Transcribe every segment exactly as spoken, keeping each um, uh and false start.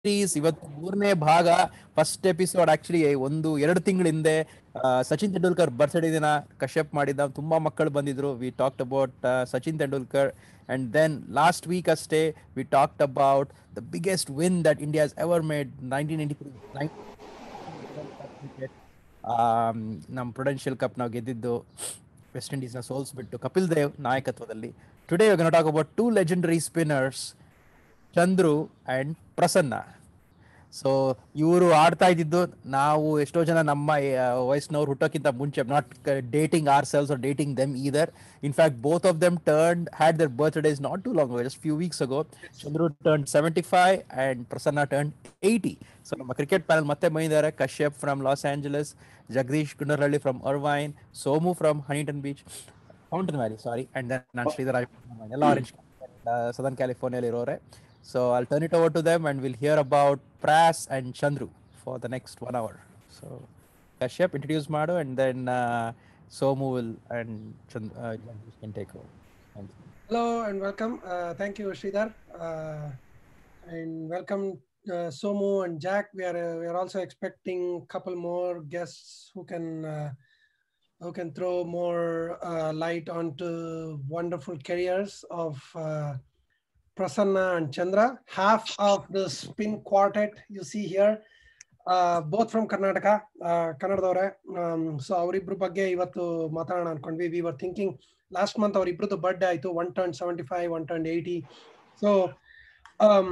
Series ಇವತ್ತು ಮೂರನೇ ಭಾಗ. ಫಸ್ಟ್ ಎಪಿಸೋಡ್ ಆಕ್ಚುಲಿ ಒಂದು ಎರಡು ತಿಂಗಳ ಹಿಂದೆ ಆ, ಸಚಿನ್ ತೆಂಡೂಲ್ಕರ್ ಬರ್ತ್ಡೇ ದಿನ ಕಶ್ಯಪ್ ಮಾಡಿದ್ದ. ತುಂಬಾ ಮಕ್ಕಳು ಬಂದಿದ್ರು. We talked about Sachin Tendulkar. And then last week ಅಷ್ಟೇ we talked about the biggest win that India has ever made. Nineteen eighty three world cup cricket, ನಮ್ಮ ಪ್ರೊಡೆನ್ಷಿಯಲ್ ಕಪ್ ನಾವು ಗೆದ್ದಿದ್ದು ವೆಸ್ಟ್ ಇಂಡೀಸ್ನ ಸೋಲ್ಸ್ಬಿಟ್ಟು ಕಪಿಲ್ ದೇವ್ ನಾಯಕತ್ವದಲ್ಲಿ. Today we gonna talk about two legendary spinners, Chandru and Prasanna. So ಇವರು ಆಡ್ತಾ ಇದ್ದಿದ್ದು ನಾವು ಎಷ್ಟೋ ಜನ ನಮ್ಮ ಆ, ವಯಸ್ಸಿನವ್ರು ಹುಟ್ಟೋಕ್ಕಿಂತ ಮುಂಚೆ, not dating or sells or dating them either. In fact both of them turn had their birthdays not too long, just few weeks ago. Chandru turn seventy five and Prasanna turn eighty. So ನಮ್ಮ ಕ್ರಿಕೆಟ್ ಪ್ಯಾನಲ್ ಮತ್ತೆ ಬಂದಿದ್ದಾರೆ. Kashyap from Los Angeles, Jagadish Gundarahalli from Irvine, Somu from Huntington Beach, Fountain Valley, sorry, and then ನಾನು ಶ್ರೀಧರ್ ರಾಜ್ ಎಲ್ಲ Orange Southern ಕ್ಯಾಲಿಫೋರ್ನಿಯಲ್ಲಿ ಇರೋರೆ. So I'll turn it over to them and we'll hear about Pras and Chandru for the next one hour. So Kashyap, introduce Madu, and then uh, Somu will and Chand- uh, Jagdish can take over. Thank you. Hello and welcome. Uh, thank you, Sridhar. Uh, and welcome, uh, Somu and Jack. We are uh, we are also expecting a couple more guests who can uh, who can throw more uh, light onto wonderful careers of uh, Prasanna and Chandra. Half of the spin quartet you see here, uh, both from Karnataka, uh, Kannadadavare. Um, so ಅವರಿಬ್ರ ಬಗ್ಗೆ ಇವತ್ತು ಮಾತಾಡೋಣ ಅನ್ಕೊಂಡ್ವಿ. We were thinking last month ಅವರಿಬ್ರದ್ದು birthday ಆಯ್ತು. One turned seventy-five, one turned eighty. So um,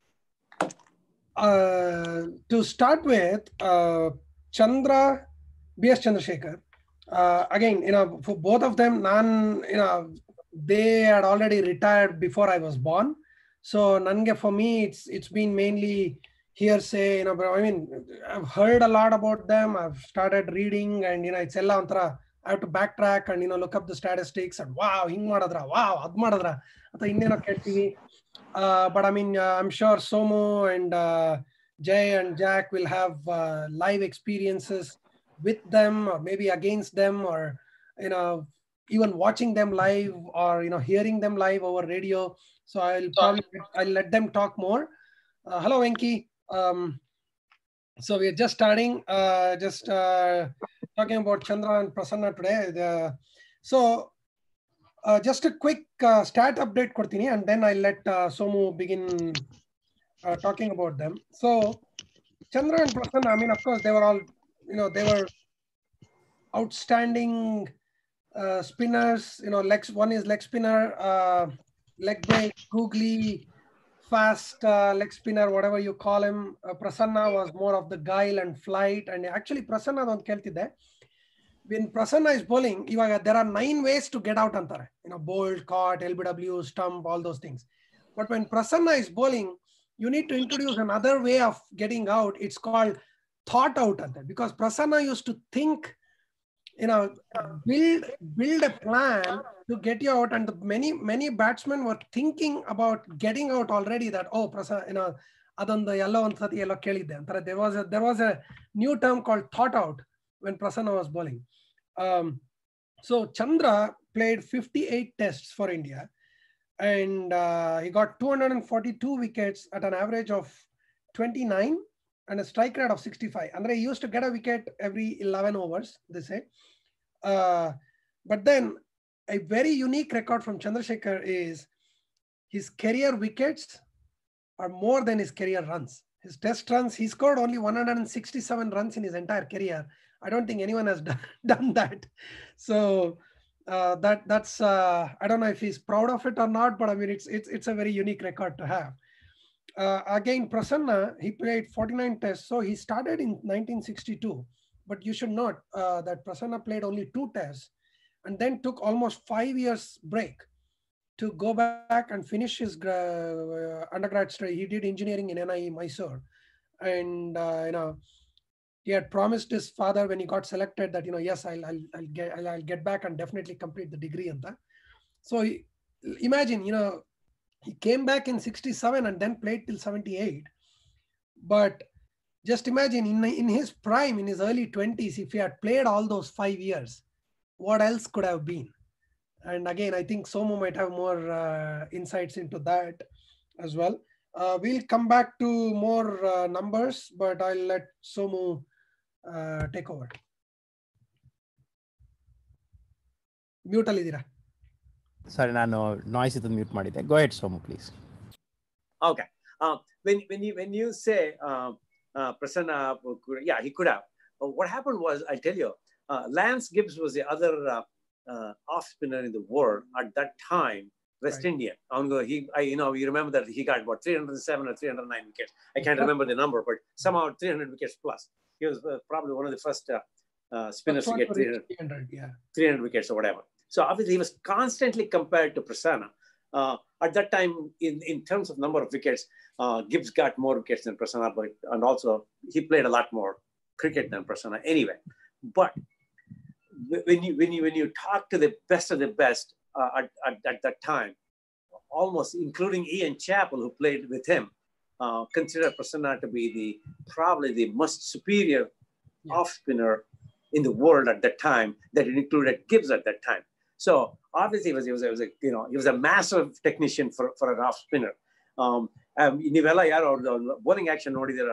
uh, to start with, uh, Chandra, B S Chandrasekhar. Uh, again, you know, for both of them, nan, you know, they had already retired before I was born. So nange, for me, it's it's been mainly hearsay. You know, but I mean, I've heard a lot about them. I've started reading, and you know, it's ella onthara. I have to backtrack and you know look up the statistics and wow, hing madadra, wow, ad madadra, atha inneno keltivi. Uh, but I mean, uh, I'm sure Somu and uh, Jay and Jack will have uh, live experiences with them or maybe against them, or you know even watching them live or you know hearing them live over radio. So I'll probably I'll let them talk more. Uh, hello Venki. um, so we're just starting, uh, just uh, talking about Chandra and Prasanna today. The- so uh, just a quick uh, stat update ಕೊಡ್ತೀನಿ, and then I'll let uh, Somu begin uh, talking about them. So Chandra and Prasanna, I mean, of course, they were all, you know, they were outstanding uh, spinners. You know, leg, one is leg spinner, uh, leg break, googly, fast uh, leg spinner, whatever you call him. Uh, Prasanna was more of the guile and flight. And actually, Prasanna don't keltide. When Prasanna is bowling, ivaga there are nine ways to get out antare. You know, bold, caught, L B W, stump, all those things. But when Prasanna is bowling, you need to introduce another way of getting out. It's called thought out ante, because Prasanna used to think, you know, build build a plan to get you out, and the many many batsmen were thinking about getting out already. That oh, Prasanna, you know, adondu yellow ontsati yellow kelidde anತಾರೆ. There was a there was a new term called thought out when Prasanna was bowling. Um, so Chandra played fifty-eight tests for India, and uh, he got two hundred forty-two wickets at an average of twenty-nine and a strike rate of sixty-five. And he used to get a wicket every eleven overs, they say. Uh, but then a very unique record from Chandrasekhar is his career wickets are more than his career runs. His test runs, he scored only one hundred sixty-seven runs in his entire career. I don't think anyone has done, done that. So uh, that that's uh, I don't know if he's proud of it or not, but I mean it's it's it's a very unique record to have. Uh, again, Prasanna, he played forty-nine tests. So he started in nineteen sixty-two. But you should note uh, that Prasanna played only two tests and then took almost five years break to go back and finish his uh, undergrad study. He did engineering in N I E Mysore. And, uh, you know, he had promised his father when he got selected that, you know, yes, I'll, I'll, I'll, get, I'll, I'll get back and definitely complete the degree. Anta. So he, imagine, you know, he came back in sixty-seven and then played till seventy-eight. But just imagine in, in his prime, in his early twenties, if he had played all those five years, what else could have been? And again, I think Somu might have more uh, insights into that as well. Uh, we'll come back to more uh, numbers, but I'll let Somu uh, take over. Mute alidira. Sorry, ನಾನು noise ಇದ್ದು mute ಮಾಡಿದ್ದೆ. Go ahead, Somu, please. Okay. Uh, when when you when you say uh, uh, Prasanna, yeah, he could have. Uh, what happened was, I'll tell you, uh, Lance Gibbs was the other uh, uh, off spinner in the world at that time. West right. Indian. He, I, you know, you remember that he got what three hundred seven or three hundred nine wickets. I can't remember the number, but somehow three hundred wickets plus. He was uh, probably one of the first uh, uh, spinners to get three hundred, yeah. three hundred wickets or whatever. So obviously he was constantly compared to Prasanna. Uh, at that time, in, in terms of number of wickets, uh, Gibbs got more wickets than Prasanna, but and also he played a lot more cricket than Prasanna anyway. But when you when you when you talk to the best of the best uh, at, at, at that time, almost including Ian Chappell, who played with him, uh, considered Prasanna to be the probably the most superior yeah. off spinner in the world at that time. That it included Gibbs at that time. So obviously, he was, he was, he was a, you know, he was a massive technician for, for an off spinner. Um, ನೀವೆಲ್ಲ ಯಾರು ಅವ್ರದ್ದು bowling action ನೋಡಿದಿರ,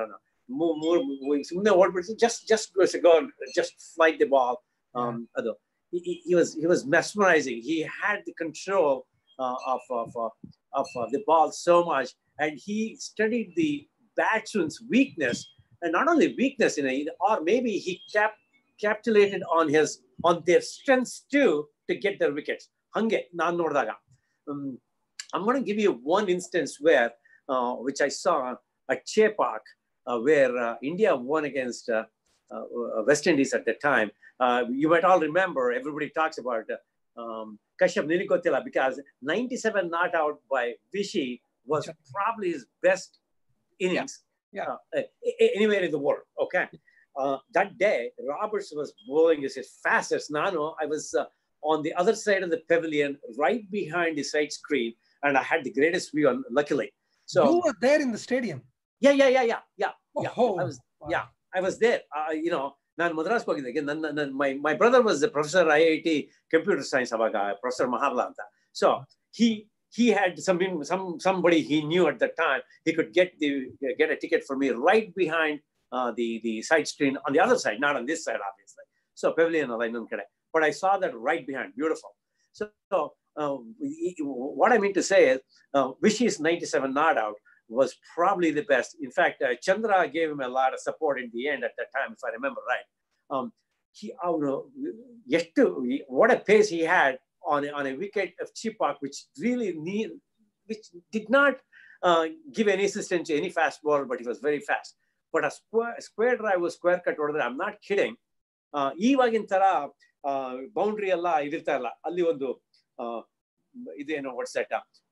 just just go just flight the ball. Um, yeah. he, he was he was mesmerizing. He had the control uh, of of uh, of uh, the ball so much, and he studied the batsman's weakness, and not only weakness, in a, or maybe he cap, capitulated on his on their strengths too, to get their wickets. Hange naan nodaga. Um, I'm going to give you one instance where, uh, which I saw at Chepauk, uh, where uh, India won against uh, uh, West Indies at that time. Uh, you might all remember, everybody talks about uh, um, Kashyap Nilikotila, because ninety-seven not out by Vishy was probably his best innings yeah. Yeah. Uh, anywhere in the world. Okay. Uh, that day, Roberts was bowling as fast as Nano. I was uh, on the other side of the pavilion, right behind the side screen, and I had the greatest view, on, luckily. So you were there in the stadium? Yeah, yeah, yeah, yeah, yeah. Oh, yeah. Oh, I was, wow. yeah, I was there. Uh, you know, Nan Madras again. My my brother was the professor I I T computer science, Professor Maharlanta. So he he had some some somebody he knew at that time. He could get the get a ticket for me right behind uh, the the side screen on the other side, not on this side, obviously. So pavilion alignment, but I saw that right behind. Beautiful. So, so uh, what I mean to say is, uh, Vishy's ninety-seven not out was probably the best. In fact, uh, Chandra gave him a lot of support in the end at that time, if I remember right. Um, he, uh, what a pace he had on a, on a wicket of Chepauk, which really need, which did not uh, give any assistance to any fast ball, but he was very fast. But a square, square drive was square cut order. I'm not kidding. Uh, ಈವಾಗಿನ ತರ boundary ಎಲ್ಲ ಇದಿರ್ತಾ ಇಲ್ಲ. ಅಲ್ಲಿ ಒಂದು ಇದೇನು ವಾಟ್ಸೆಟ್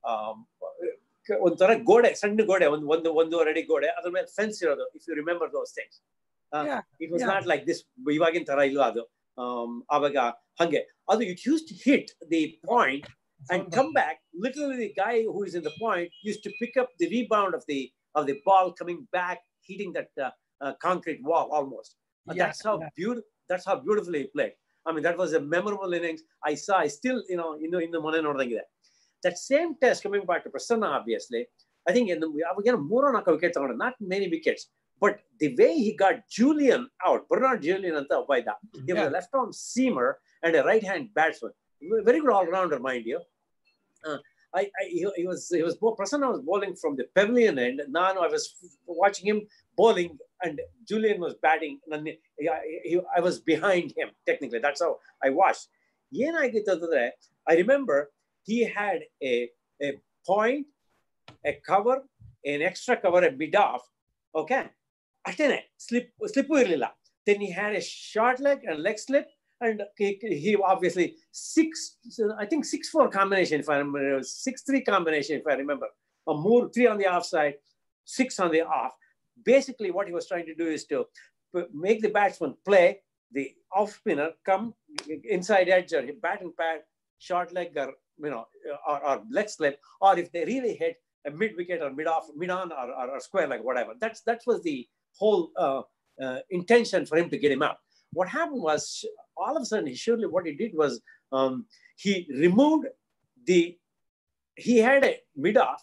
ಒಂಥರ ಗೋಡೆ, ಸಣ್ಣ ಗೋಡೆ, ಒಂದು ಒಂದು ಒಂದೂವರೆ ಅಡಿ ಗೋಡೆ, ಅದ್ರ ಮೇಲೆ ಫೆನ್ಸ್ ಇರೋದು. If you remember those things, it was not like this. ಇವಾಗಿನ ತರ ಇಲ್ಲ ಅದು. ಆವಾಗ ಹಂಗೆ ಅದು it used to hit the point and come back. Literally, the guy who is in the point used to pick up the rebound of the of the ball coming back, hitting that uh, uh, concrete wall almost. Yeah, that's how yeah. beautiful. That's how beautifully he played. I mean, that was a memorable innings. I saw. I still, you know, you know, in the morning, that same test coming back to Prasanna, obviously. I think in the again more on a wicket, not many wickets, but the way he got Julian out, Bernard Julian and by that, he yeah. was a left-arm seamer and a right-hand batsman. Very good all-rounder, mind you. Uh, I, I he, he was he was Prasanna was bowling from the pavilion end. Now I was watching him bowling, and Julian was batting. And he, he, I was behind him technically. That's how I watched. I remember he had a a point, a cover, an extra cover, a mid off. Okay, slip slip. Then he had a short leg and leg slip. And he, he obviously six, I think six four combination, if I remember, six three combination, if I remember. A more three on the offside, six on the off. Basically, what he was trying to do is to make the batsman play, the off spinner come inside edge or bat and pad, short leg or you know or, or leg slip, or if they really hit a mid wicket or mid off, mid on or, or, or square leg, whatever. That's that was the whole uh, uh, intention for him to get him out. What happened was, all of a sudden, he surely what he did was um, he removed the, he had a mid-off,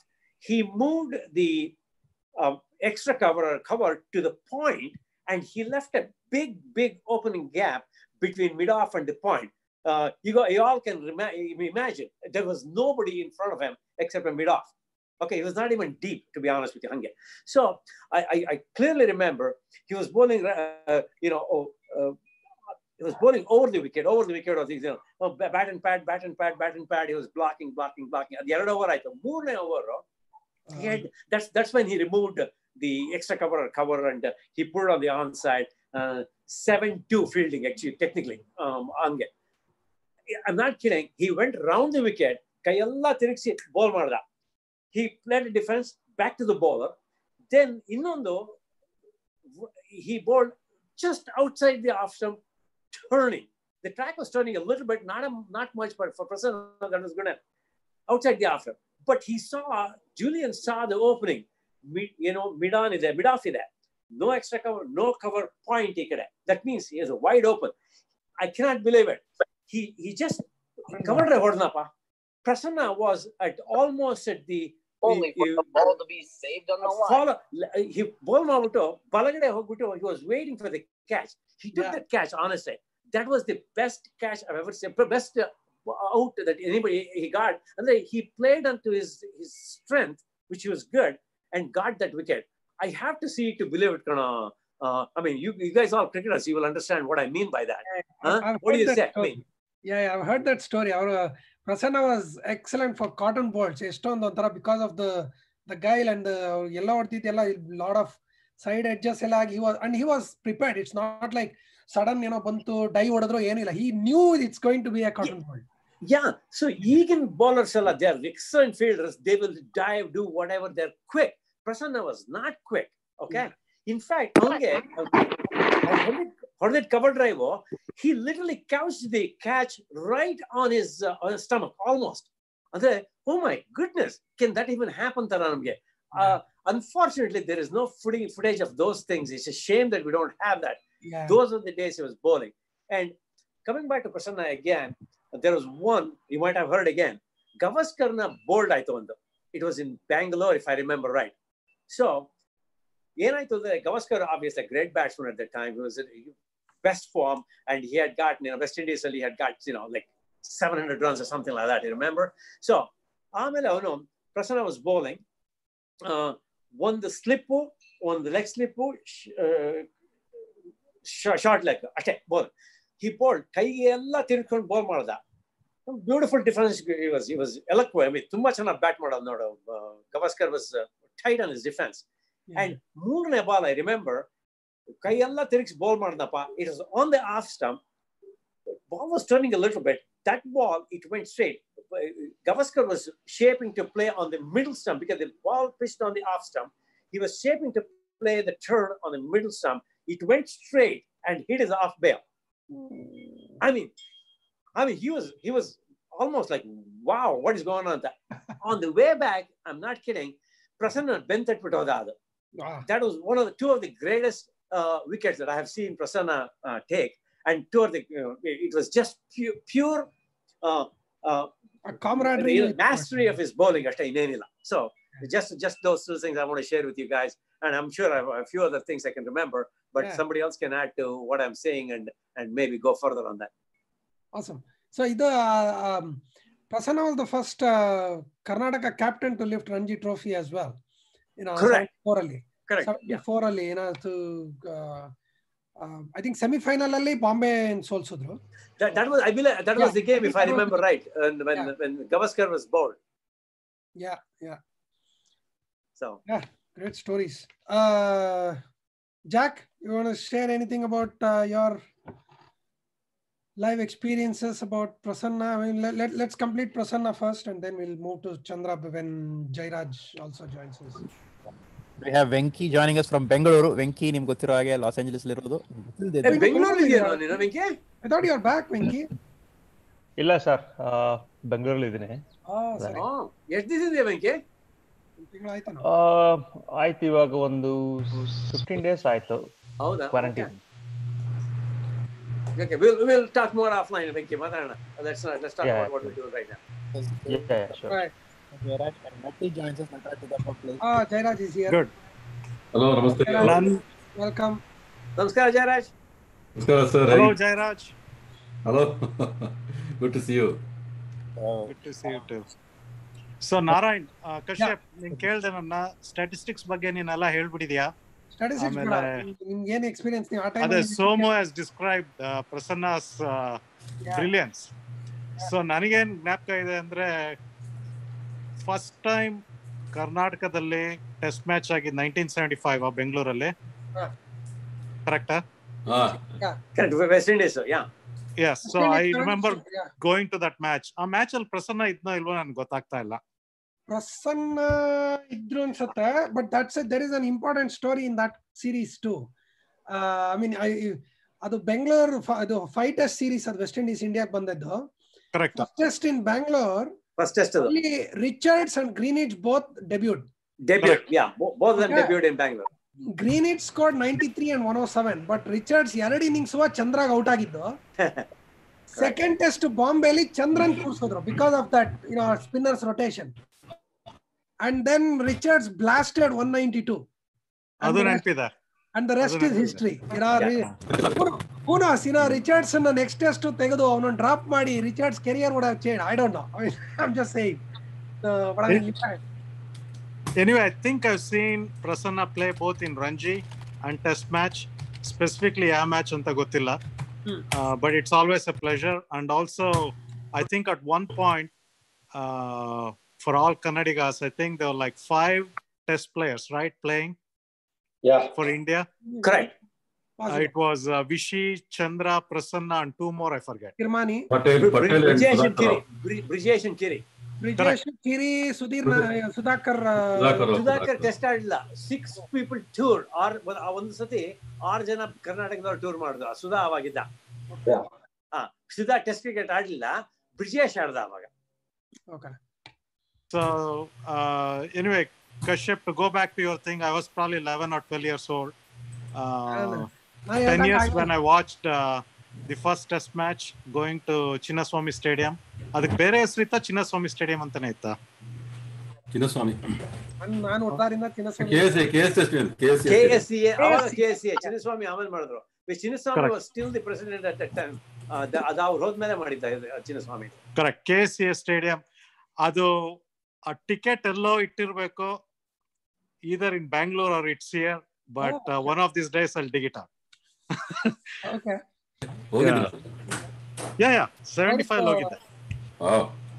he moved the uh, extra cover or cover to the point, and he left a big, big opening gap between mid-off and the point. Uh, you, got, you all can imagine there was nobody in front of him except a mid-off. Okay, he was not even deep, to be honest with you, Hange. So I, I, I clearly remember he was bowling, uh, you know, oh, uh, he was bowling over the wicket, over the wicket, or things, you know, oh, bat and pad, bat and pad, bat and pad. He was blocking, blocking, blocking. At the other over, I thought, more over. He had, that's that's when he removed the extra cover or cover, and uh, he put it on the onside. Uh, seven two fielding, actually, technically. Um, Hange. I'm not kidding. He went round the wicket. Kayalla tiriksi ball marda. He played a defense back to the bowler. Then, innondo, he bowled just outside the off stump, turning. The track was turning a little bit, not a, not much, but for Prasanna, that was good enough. Outside the off stump. But he saw, Julian saw the opening. Mid, you know, mid-on is there, mid-off is there. No extra cover, no cover, point take it. That means he is wide open. I cannot believe it. He he just covered a Hornapa. Prasanna was at almost at the only for the ball to be saved on the line. Follow, he ball mavuto, balagade hogbiಟ್ಟು, he was waiting for the catch. He took yeah. that catch, honestly. That was the best catch I've ever seen, best uh, out that anybody he got. And then he played onto his, his strength, which was good, and got that wicket. I have to see it to believe it. Uh, I mean, you, you guys all cricketers, you will understand what I mean by that. Huh? What do you say? I mean, yeah, yeah, I've heard that story. Our uh, Prasanna was excellent for cotton balls. Because of the the guile and the yellow a lot of side edges. He was and he was prepared. It's not like sudden, you know, bantu die odadro enilla. He knew it's going to be a cotton yeah. ball. Yeah. So even bowlers, they are excellent fielders. They will dive, do whatever. They're quick. Prasanna was not quick. Okay. Yeah. In fact, okay, for that cover drive, he literally couched the catch right on his, uh, on his stomach, almost. And then, oh my goodness, can that even happen? Uh, unfortunately, there is no footage of those things. It's a shame that we don't have that. Yeah. Those are the days he was bowling. And coming back to Prasanna again, there was one, you might have heard again, Gavaskarna bowled, I thought. It was in Bangalore, if I remember right. So, Gavaskar, obviously a great batsman at that time. He was in best form, and he had gotten, you know, West Indies, he had got, you know, like seven hundred runs or something like that. You remember? So, Amela, no, Prasanna was bowling, uh, won the slip, won the leg slip, uh, short leg, attack, ball. He bowled, Kaiyella Tirkon ball Marada. Beautiful difference. He was, he was eloquent. I mean, too much on a bat model. No, uh, Gavaskar was uh, tight on his defense. Yeah. And Moorne ball, I remember, Kayalla Tirik's ball Marnapa, it was on the off stump. The ball was turning a little bit. That ball, it went straight. Gavaskar was shaping to play on the middle stump because the ball pitched on the off stump. He was shaping to play the turn on the middle stump. It went straight and hit his off bail. I mean, I mean, he was he was almost like, wow, what is going on? That on the way back, I'm not kidding. Prasanna bent at Pitodada. Wow. That was one of the two of the greatest uh, wickets that I have seen Prasanna uh, take, and two of the you know, it was just pure, pure uh, uh, a camaraderie, the mastery of his bowling. So just just those two things I want to share with you guys, and I'm sure I have a few other things I can remember, but yeah. somebody else can add to what I'm saying and and maybe go further on that. Awesome. So the uh, um, Prasanna was the first uh, Karnataka captain to lift Ranji Trophy as well. You know, correct. Seventy-four correct. Seventy-four yeah. you know, to uh, uh, I think semi-final ali Bombay and Solsudru. That, that was I believe that yeah. was the game, if I remember right, and when yeah. when Gavaskar was bowled. Yeah, yeah. So yeah, great stories. Uh, Jack, you want to share anything about uh, your live experiences about Prasanna? I mean, let, let, let's complete Prasanna first, and then we'll move to Chandra when Jairaj also joins us. We have Venki joining us from Bengaluru. Venki, nimge gottiro hage Los Angeles li irodu. Bengaluru ideyano ninu Venki? I thought you are back, Venki. Illa sir, Bengaluru idine. Ah, sorry. Oh, ಎಷ್ಟು ದಿವಸ ಇದೆ Venki? ತಿಂಗಳು ಆಯ್ತು. ಆ ಆಯ್ತು, ಇವಾಗ ಒಂದು fifteen days ಆಯ್ತು. ಹೌದಾ? Quarantine. Okay, we'll we'll talk more offline. Venki, let's not let's talk yeah, about what we're doing right now. Yeah, yeah, sure. All right. Jairaj, and Natti joins us. Nataraj Siddhappa, please. Ah, Jairaj is here. Good. Hello, namaste. Jairaj, None. welcome. Namaskar, Jairaj. Namaskar, sir. Hello, Hi. Jairaj. Hello. Good to see you. Oh. Good to see you too. So, Narayan, uh, Kashyap, ನೀನ್ ಕೇಳ್ದೆ ನನ್ನ statistics ಬಗ್ಗೆ ನೀನೆಲ್ಲ ಹೇಳ್ಬಿಟ್ಟಿದ್ಯಾ? Statistics ಆಮೇಲೆ ನಿಮ್ಗೆ ಏನು experience ನೀವು ಆ time ಅದೇ Somu has described Prasanna's brilliance. So ನನಗೇನ್ ಜ್ಞಾಪಕ ಇದೆ ಅಂದ್ರೆ ಫಸ್ಟ್ ಟೈಮ್ ಕರ್ನಾಟಕದಲ್ಲಿ ಟೆಸ್ಟ್ ಮ್ಯಾಚ್ ಆಗಿದ್ದು ನೈನ್ಟೀನ್ ಸೆವೆಂಟಿ ಫೈವ್ ಬೆಂಗಳೂರಲ್ಲಿ, ಕರೆಕ್ಟಾ? Ah, Correct. West Indies, yeah. Yes, so I remember going to that match. ಆ ಮ್ಯಾಚ್ ಅಲ್ಲಿ ಪ್ರಸನ್ನ ಇದ್ನೋ ಇಲ್ವೋ ನನ್ಗೆ ಗೊತ್ತಾಗ್ತಾ ಇಲ್ಲ. ಪ್ರಸನ್ನ ಇದ್ರು ಅನ್ಸುತ್ತೆ, but that's there is an important story in that series too. I mean ಅದು ಬೆಂಗಳೂರು ಅದು ಫೈವ್ ಟೆಸ್ಟ್ ಸೀರೀಸ್, ಅದು ವೆಸ್ಟ್ ಇಂಡೀಸ್ ಇಂಡಿಯಾಗೆ ಬಂದದ್ದು. Correct. First test in Bangalore, First test. only Richards and Greenidge both debuted. Debut, yeah. Bo- both of them Okay. debuted in Bangalore. Greenidge scored ninety-three and one oh seven, but Richards ಎರಡು innings ಚಂದ್ರಾಗ್ out ಆಗಿದ್ದು. Second test ಬಾಂಬೆಲಿ ಚಂದ್ರನ್ ಕೂರ್ಸಿದ್ರು because of that you know spinners rotation. And then Richards blasted one ninety two. ಅದು ನೆನಪಿದೆ. And the rest is history. You know, who, who knows? You know, Richardson next test ತೆಗೆದು ಅವನು drop ಮಾಡಿ Richards' career would have changed. I don't know. I mean, I'm just saying. Uh, but I mean, Anyway, I think I've seen Prasanna play both in Ranji and Test match. Specifically, a match anta gottilla. Uh, but it's always a pleasure. And also, I think at one point, uh, for all Kannadigas, I think there were like five Test players, right, playing. Yeah. For India. Correct. Uh, it was uh, Vishy, Chandra, Prasanna, and two more, I forget. Kirmani, Patel, Patel and Brijesh and Kiri. Sudhakar. Bri- Brijesh and Kiri. Brijesh, Kiri, Sudhir, Sudhakar. Sudhakar. Sudhakar test ಆಡಿಲ್ಲ. Six people tour or ಒಂದು ಸತಿ ಆರು ಜನ ಕರ್ನಾಟಕದವ್ರು tour ಮಾಡಿದ್ರು. ಸುಧಾ ಅವಾಗಿದ್ದ. ಹಾ, Sudha test cricket ಆಡ್ಲಿಲ್ಲ, ಬ್ರಿಜೇಶ್ ಆಡ್ದ ಅವಾಗ. Okay. So, uh, anyway, Kashyap, to go back to your thing, I was probably eleven or twelve years old. Uh, ten years when I watched uh, the first test match going to Chinnaswamy Stadium. ಅದಕ್ಕೆ ಬೇರೆ ಹೆಸರಿತ್ತ, Chinnaswamy stadium ಅಂತಾನೆ ಇತ್ತ? ಚಿನ್ನಸ್ವಾಮಿ. ನಾನು ಒಟ್ಟಾರಿಂದ Chinnaswamy. K S A, K S A, K S A. K S C A, ಅವಾಗ K S C A, Chinnaswamy ಆಮೇಲೆ ಮಾಡಿದ್ರು. Chinnaswamy was still the president at that time. ಅದು ಅವ್ರು ಹೋದ್ಮೇಲೆ ಮಾಡಿದ್ದ Chinnaswamy. Correct. K S C A stadium. ಅದು ಆ ಟಿಕೆಟ್ ಎಲ್ಲೋ ಇಟ್ಟಿರ್ಬೇಕು, either in Bangalore or it's here, but one of this days I'll dig it up. Okay. ಹೋಗಿದ್ರಾ? ಯಾ ಯಾ ಸೆವೆಂಟಿ ಫೈವ್ ಹೋಗಿದ್ದೆ. Wow.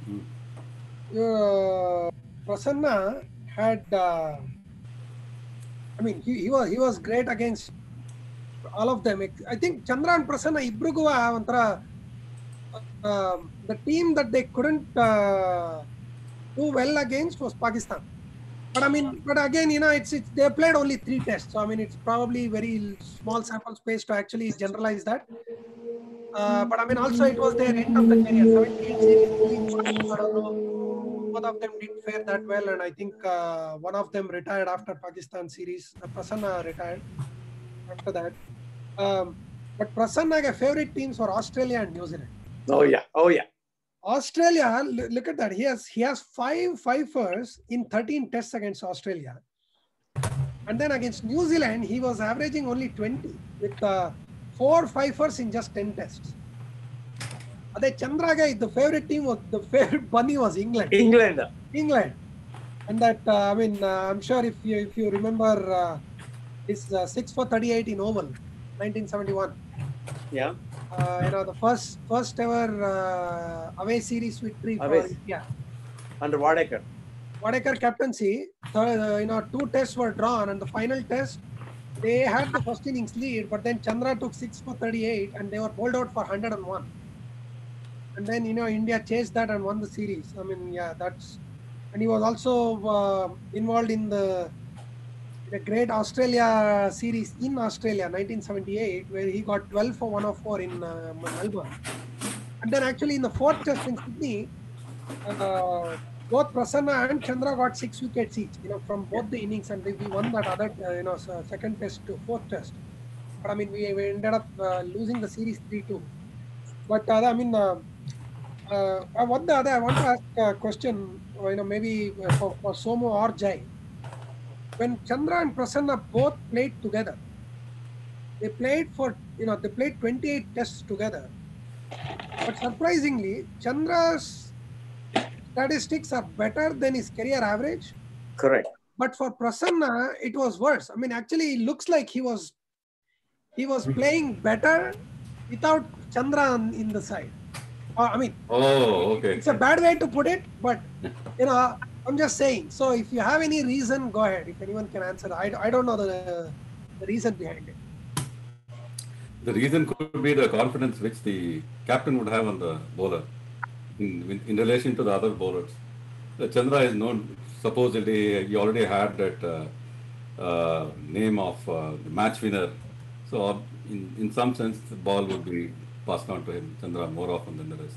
Uh, Prasanna had, uh, I mean, he, he was he was great against all of them. I think Chandra and Prasanna ಇಬ್ರಿಗೂ ಒಂಥರ uh, the team that they couldn't uh, do well against was Pakistan. But I mean, but again, you know, it's, it's they played only three tests, so I mean, it's probably very small sample space to actually generalize that. Uh, but I mean, also it was their end of the career. seventy-eight series, I don't know. Both of them didn't fare that well, and I think uh, one of them retired after Pakistan series. Uh, Prasanna retired after that. Um, but Prasanna's favorite teams were Australia and New Zealand. Oh yeah, oh yeah. Australia, look at that. He has he has five fifers in thirteen tests against Australia, and then against New Zealand he was averaging only twenty with uh, four fifers in just ten tests. Ade Chandraga, the favorite team was the favorite bunny was England. England. England, and that uh, I mean uh, I'm sure if you if you remember uh, his uh, six for thirty-eight in Oval, nineteen seventy-one. Yeah. Uh, you know, the first first ever uh, away series victory for Away. India. Under Wadekar. Wadekar captaincy, so, uh, you know, two tests were drawn, and the final test, they had the first innings lead, but then Chandra took six for thirty-eight, and they were bowled out for one hundred one. And then, you know, India chased that and won the series. I mean, yeah, that's, and he was also uh, involved in the the great Australia series in Australia, nineteen seventy-eight, where he got twelve for one oh four in uh, Melbourne. And then actually in the fourth test in Sydney, uh, both Prasanna and Chandra got six wickets each, you know, from both the innings, and we won that other, uh, you know, second test to fourth test. But I mean, we, we ended up uh, losing the series three two. But uh, I mean, uh, Uh, uh, what the other? I want to ask a question. uh, You know, maybe uh, for, for Somo or Jai. When Chandra and Prasanna both played together, they played for you know they played twenty-eight tests together. But surprisingly, Chandra's statistics are better than his career average. Correct. But for Prasanna, it was worse. I mean, actually, it looks like he was he was playing better without Chandra on, in the side. Uh, I mean, Oh, okay. it's a bad way to put it, but you know, I'm just saying. So, if you have any reason, go ahead. If anyone can answer, I, I don't know the the reason behind it. The reason could be the confidence which the captain would have on the bowler in, in, in relation to the other bowlers. Uh, Chandra is known, supposedly, he already had that uh, uh, name of uh, the match winner. So, uh, in, in some sense, the ball would be passed on to him, Chandra, more often than the rest.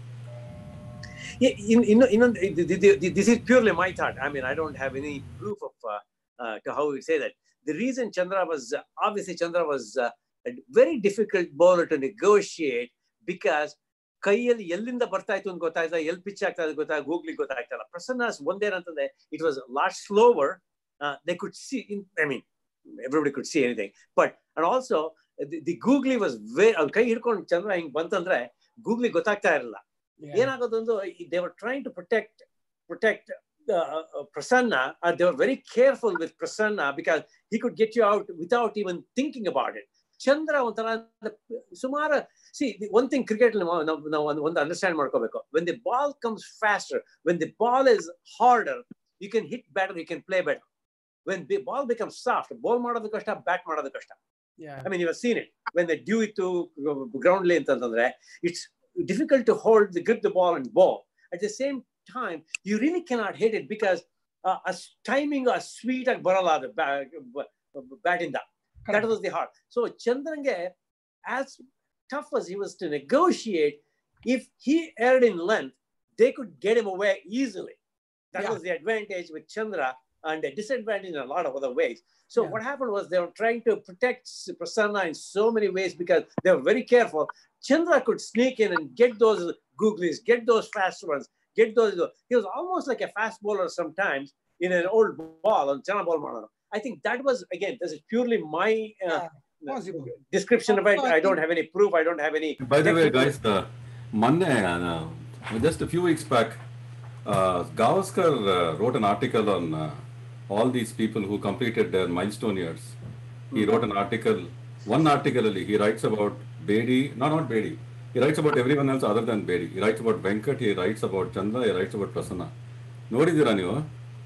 Yeah, you, you know, you know, the- the- the- this is purely my thought. I mean, I don't have any proof of uh, uh, to how we say that. The reason Chandra was uh, obviously Chandra was uh, a very difficult bowler to negotiate because ಕೈಯಲ್ಲಿ ಎಲ್ಲಿಂದ ಬರ್ತಾ ಇತ್ತು ಅಂತ ಗೊತ್ತಾಯ್ತಾ ಎಲ್ಲಿ pitch ಆಗ್ತಾ ಇದೆ ಗೊತ್ತಾ ಗೂಗ್ಲಿ ಗೊತ್ತಾಗ್ತಲ್ಲ ಪ್ರಸನ್ನಸ್ ಒಂದೇನಂತಂದ್ರೆ it was last slower they could see I mean everybody could see anything but and also the googly was way ಅವ್ನ ಕೈ ಹಿಡ್ಕೊಂಡು ಚಂದ್ರ ಹಿಂಗ್ ಬಂತಂದ್ರೆ ಗೂಗ್ಲಿ ಗೊತ್ತಾಗ್ತಾ ಇರಲಿಲ್ಲ ಏನಾಗೋದೊಂದು they were trying to protect protect Prasanna, and they were very careful with Prasanna because he could get you out without even thinking about it. Chandra, Sumara, see, the one thing cricket, now one understand, when the ball comes faster, when the ball is harder, you can hit better, you can play better. When the ball becomes soft, ball mada the kashta, bat mada the kashta. Yeah. I mean, you have seen it. When they do it to ground length, it's difficult to hold, the grip the ball and bowl. At the same time, you really cannot hit it because uh, a timing a sweet and barala the bat in that. That was the heart. So Chandrange, as tough as he was to negotiate, if he erred in length, they could get him away easily. That yeah. was the advantage with Chandra and a disadvantage in a lot of other ways. So yeah. what happened was they were trying to protect Prasanna in so many ways because they were very careful. Chandra could sneak in and get those googlies, get those fast ones, get those. He was almost like a fast bowler sometimes in an old ball on Chana ball model. I think that was, again, this is purely my uh, Possible. description of it. I don't have any proof. I don't have any. By the way, guys, the Monday, uh, just a few weeks back, uh, Gavaskar uh, wrote an article on uh, all these people who completed their milestone years. He wrote an article, one article, he writes about Bedi, no, not Bedi. He writes about everyone else other than Bedi. He writes about Venkat, he writes about Chandra, he writes about Prasanna. ನೋಡಿದ್ದೀರಾ ನೀವು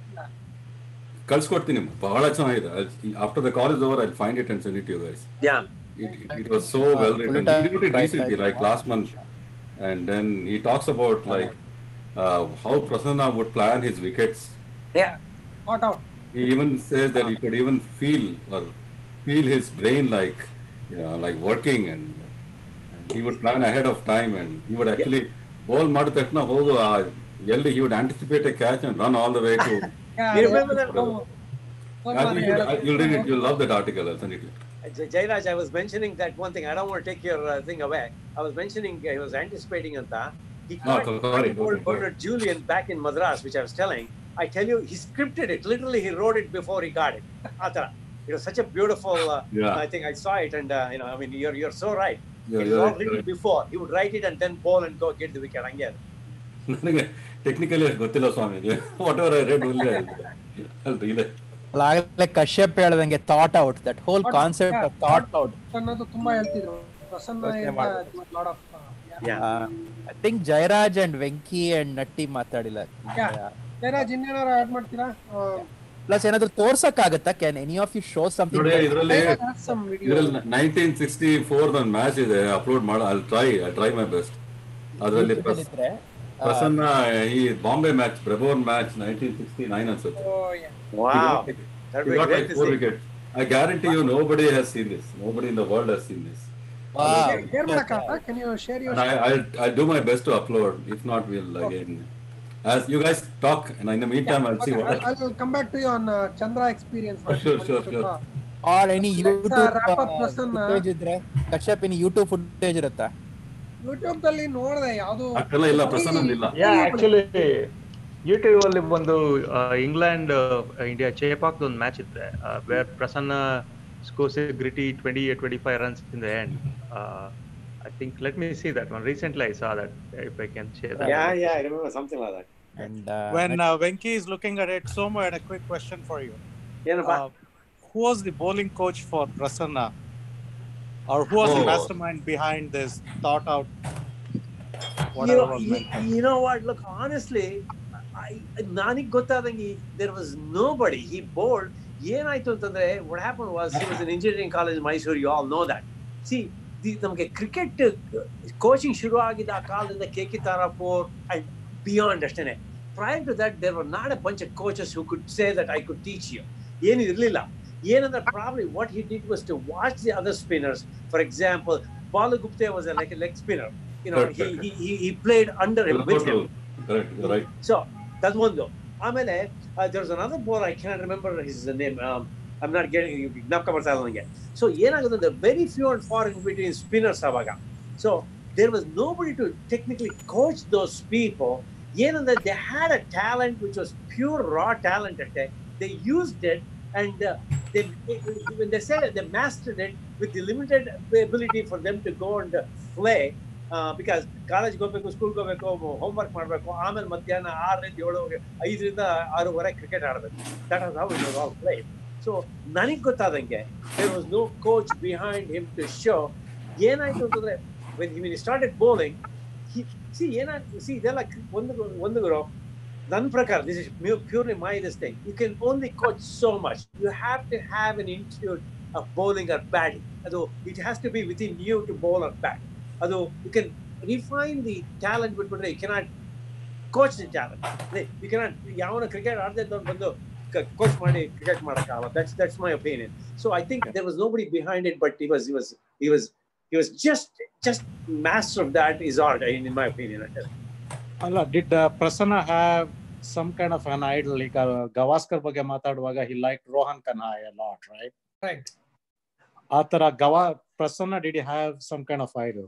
ಕಳ್ಸ್ಕೊಡ್ತೀನಿ ಬಹಳ ಚೆನ್ನಾಗಿದೆ after the call is over I'll find it and send it to you guys. Yeah, it, it was so uh, well written. He did it recently, like last month, and then he talks about like uh, how Prasanna would plan his wickets. Yeah, Hot out. He even says that he could even feel or feel his brain like you know, like working, and, and he would plan ahead of time, and he would actually bowl ಮಾಡಿದ ತಕ್ಷಣ ಹೋಗು ಎಲ್ಲಿ he would anticipate a catch and run all the way to. Yeah, you remember that? So, Uh, you should, uh, you'll read it. You'll love that article. I'll send it to you. Jairaj, I was mentioning that one thing. I don't want to take your uh, thing away. I was mentioning uh, he was anticipating on that. He No, caught sorry, old okay, Bernard Julian back in Madras, which I was telling. I tell you, he scripted it. Literally, he wrote it before he got it. Atara. It was such a beautiful. Uh, Yeah. I think I saw it, and uh, you know, I mean, you're you're so right. Yeah, it was you're all right, written correct. before. He would write it and then bowl and go get the wicket. Again. ನನಗೆ technically ಅಷ್ಟು ಗೊತ್ತಿಲ್ಲ ಸ್ವಾಮಿ whatever I read ಒಳ್ಳೆ ಅಲ್ರಿ ಇಲ್ಲ ಆಗಲೇ ಕಶ್ಯಪ್ ಹೇಳ್ದಂಗೆ thought out that whole concept of thought out ಅನ್ನೋದು ತುಂಬಾ ಹೇಳ್ತಿದ್ರು Prasanna lot of I think Jayaraj and Venky and Natti ಮಾತಾಡಿಲ್ಲ ಜಯರಾಜ್ ಇನ್ನೇನಾರು ಆಡ್ ಮಾಡ್ತೀರಾ ಪ್ಲಸ್ ಏನಾದ್ರು ತೋರ್ಸಕ್ ಆಗುತ್ತಾ can any of you show something ನೋಡಿ ಇದರಲ್ಲಿ ಇದರಲ್ಲಿ ನೈನ್ಟೀನ್ ಸಿಕ್ಸ್ಟಿ ಫೋರ್ ಒಂದು ಮ್ಯಾಚ್ ಇದೆ ಅಪ್ಲೋಡ್ ಮಾಡ ಅಲ್ಲಿ try I try my best ಅದರಲ್ಲಿ ಪ್ರಸನ್ನ ಈ Bombay match Brabourne match nineteen sixty nine ಅನ್ಸುತ್ತೆ Wow. That He would be got great like to four see. wickets. I guarantee you nobody has seen this. Nobody in the world has seen this. Share ಮಾಡಕ್ಕಾಗತ್ತಾ can you share your And I, I'll, I'll do my best to upload. If not, we'll again. As you guys talk, and in the meantime, I'll see what. I will come back to you on uh, Chandra experience. Oh, sure, sure, sure. Or any YouTube wrap up Prasanna. Footage ಇದ್ರೆ Kashyap any YouTube footage ಇರುತ್ತಾ YouTube ಅಲ್ಲಿ ನೋಡಿದೆ ಯಾವುದು ಅಷ್ಟೆಲ್ಲ ಇಲ್ಲ, ಪ್ರಸನ್ನ ಇಲ್ಲ. Yeah actually YouTube ಅಲ್ಲಿ ಒಂದು ಇಂಗ್ಲೆಂಡ್ ಇಂಡಿಯಾ ಚೇಪಾಕ್ ಒಂದು ಮ್ಯಾಚ್ ಇತ್ತು where Prasanna scores a gritty twenty-eight twenty-five runs in the end. uh, I think let me see that one. Recently I saw that, if I can share that. Yeah, yeah, I remember something like that. And uh, When uh, Venki is looking at it, Somo had a quick question for you. ಏನಪ್ಪ? Uh, who was the bowling coach for Prasanna? Or who was the Oh. mastermind behind this thought out? You Whatever know, was you, meant. you know what? Look, honestly, I ನನಗೆ ಗೊತ್ತಾದಂಗೆ there was nobody. He bowled. ಏನಾಯ್ತು ಅಂತಂದ್ರೆ what happened was he was in engineering college in Mysore. You all know that. See, ನಮಗೆ cricket coaching ಶುರು ಆಗಿದ್ದ ಆ ಕಾಲದಿಂದ K K Tarapore and beyond ಅಷ್ಟೇನೆ. Prior to that, there were not a bunch of coaches who could say that I could teach you. ಏನು ಇರಲಿಲ್ಲ. ಏನಂದ್ರೆ probably what he did was to watch the other spinners. For example, Balu Gupta was a, like a leg spinner. You know, he, he he he played under him with him. Correct, right. So that's one though. ಆಮೇಲೆ uh, there was another bowler, I cannot remember his name. Um, I'm not getting ಜ್ಞಾಪಕ ಬರ್ತಾ ಇಲ್ಲ ನನಗೆ. So ಏನಾಗುತ್ತೆ ಅಂದ್ರೆ very few and far in between spinners ಅವಾಗ. So there was nobody to technically coach those people. ಏನಂದ್ರೆ they had a talent which was pure raw talent ಅಷ್ಟೇ. They used it and uh, they when they said it, they mastered it with the limited ability for them to go and uh, play. Because ಕಾಲೇಜ್ಗೆ ಹೋಗ್ಬೇಕು, ಸ್ಕೂಲ್ಗೆ ಹೋಗ್ಬೇಕು, homework ಮಾಡಬೇಕು, ಆಮೇಲೆ ಮಧ್ಯಾಹ್ನ ಆರರಿಂದ ಏಳು ಐದರಿಂದ ಆರೂವರೆ ಕ್ರಿಕೆಟ್ ಆಡಬೇಕು. That was how it was all played. So ನನಗೆ ಗೊತ್ತಾದಂಗೆ there was no coach behind him to show. ಏನಾಯ್ತು ಅಂತಂದ್ರೆ when he started bowling he see ಏನಾಯ್ತು ಸಿ ಇದೆಲ್ಲ ಒಂದು ಒಂದು ಗುರು ನನ್ನ ಪ್ರಕಾರ this is purely my this thing. You can only coach so much. You have to have an institute of bowling or batting. ಅದು it has to be within you to bowl R bat. ಅದು you can refine the talent ಬಿಟ್ಬಿಟ್ರೆ you cannot coach the talent. You cannot ಯಾವನ cricket ಆಡದೆ ಇದ್ದವ್ನು ಬಂದು coach ಮಾಡಿ cricket ಮಾಡೋಕ್ಕಾಗಲ್ಲ. That's that's my opinion. So I think there was nobody behind it, but he was he was he was he was just just master of that is art in my opinion. ಅಲ್ಲ, did Prasanna have some kind of an idol? Like Gavaskar ಬಗ್ಗೆ ಮಾತಾಡುವಾಗ he liked Rohan ಕನ್ಹಾಯ್ a lot, right? Right. ಆ ತರ ಗವಾ Prasanna did he have some kind of idol?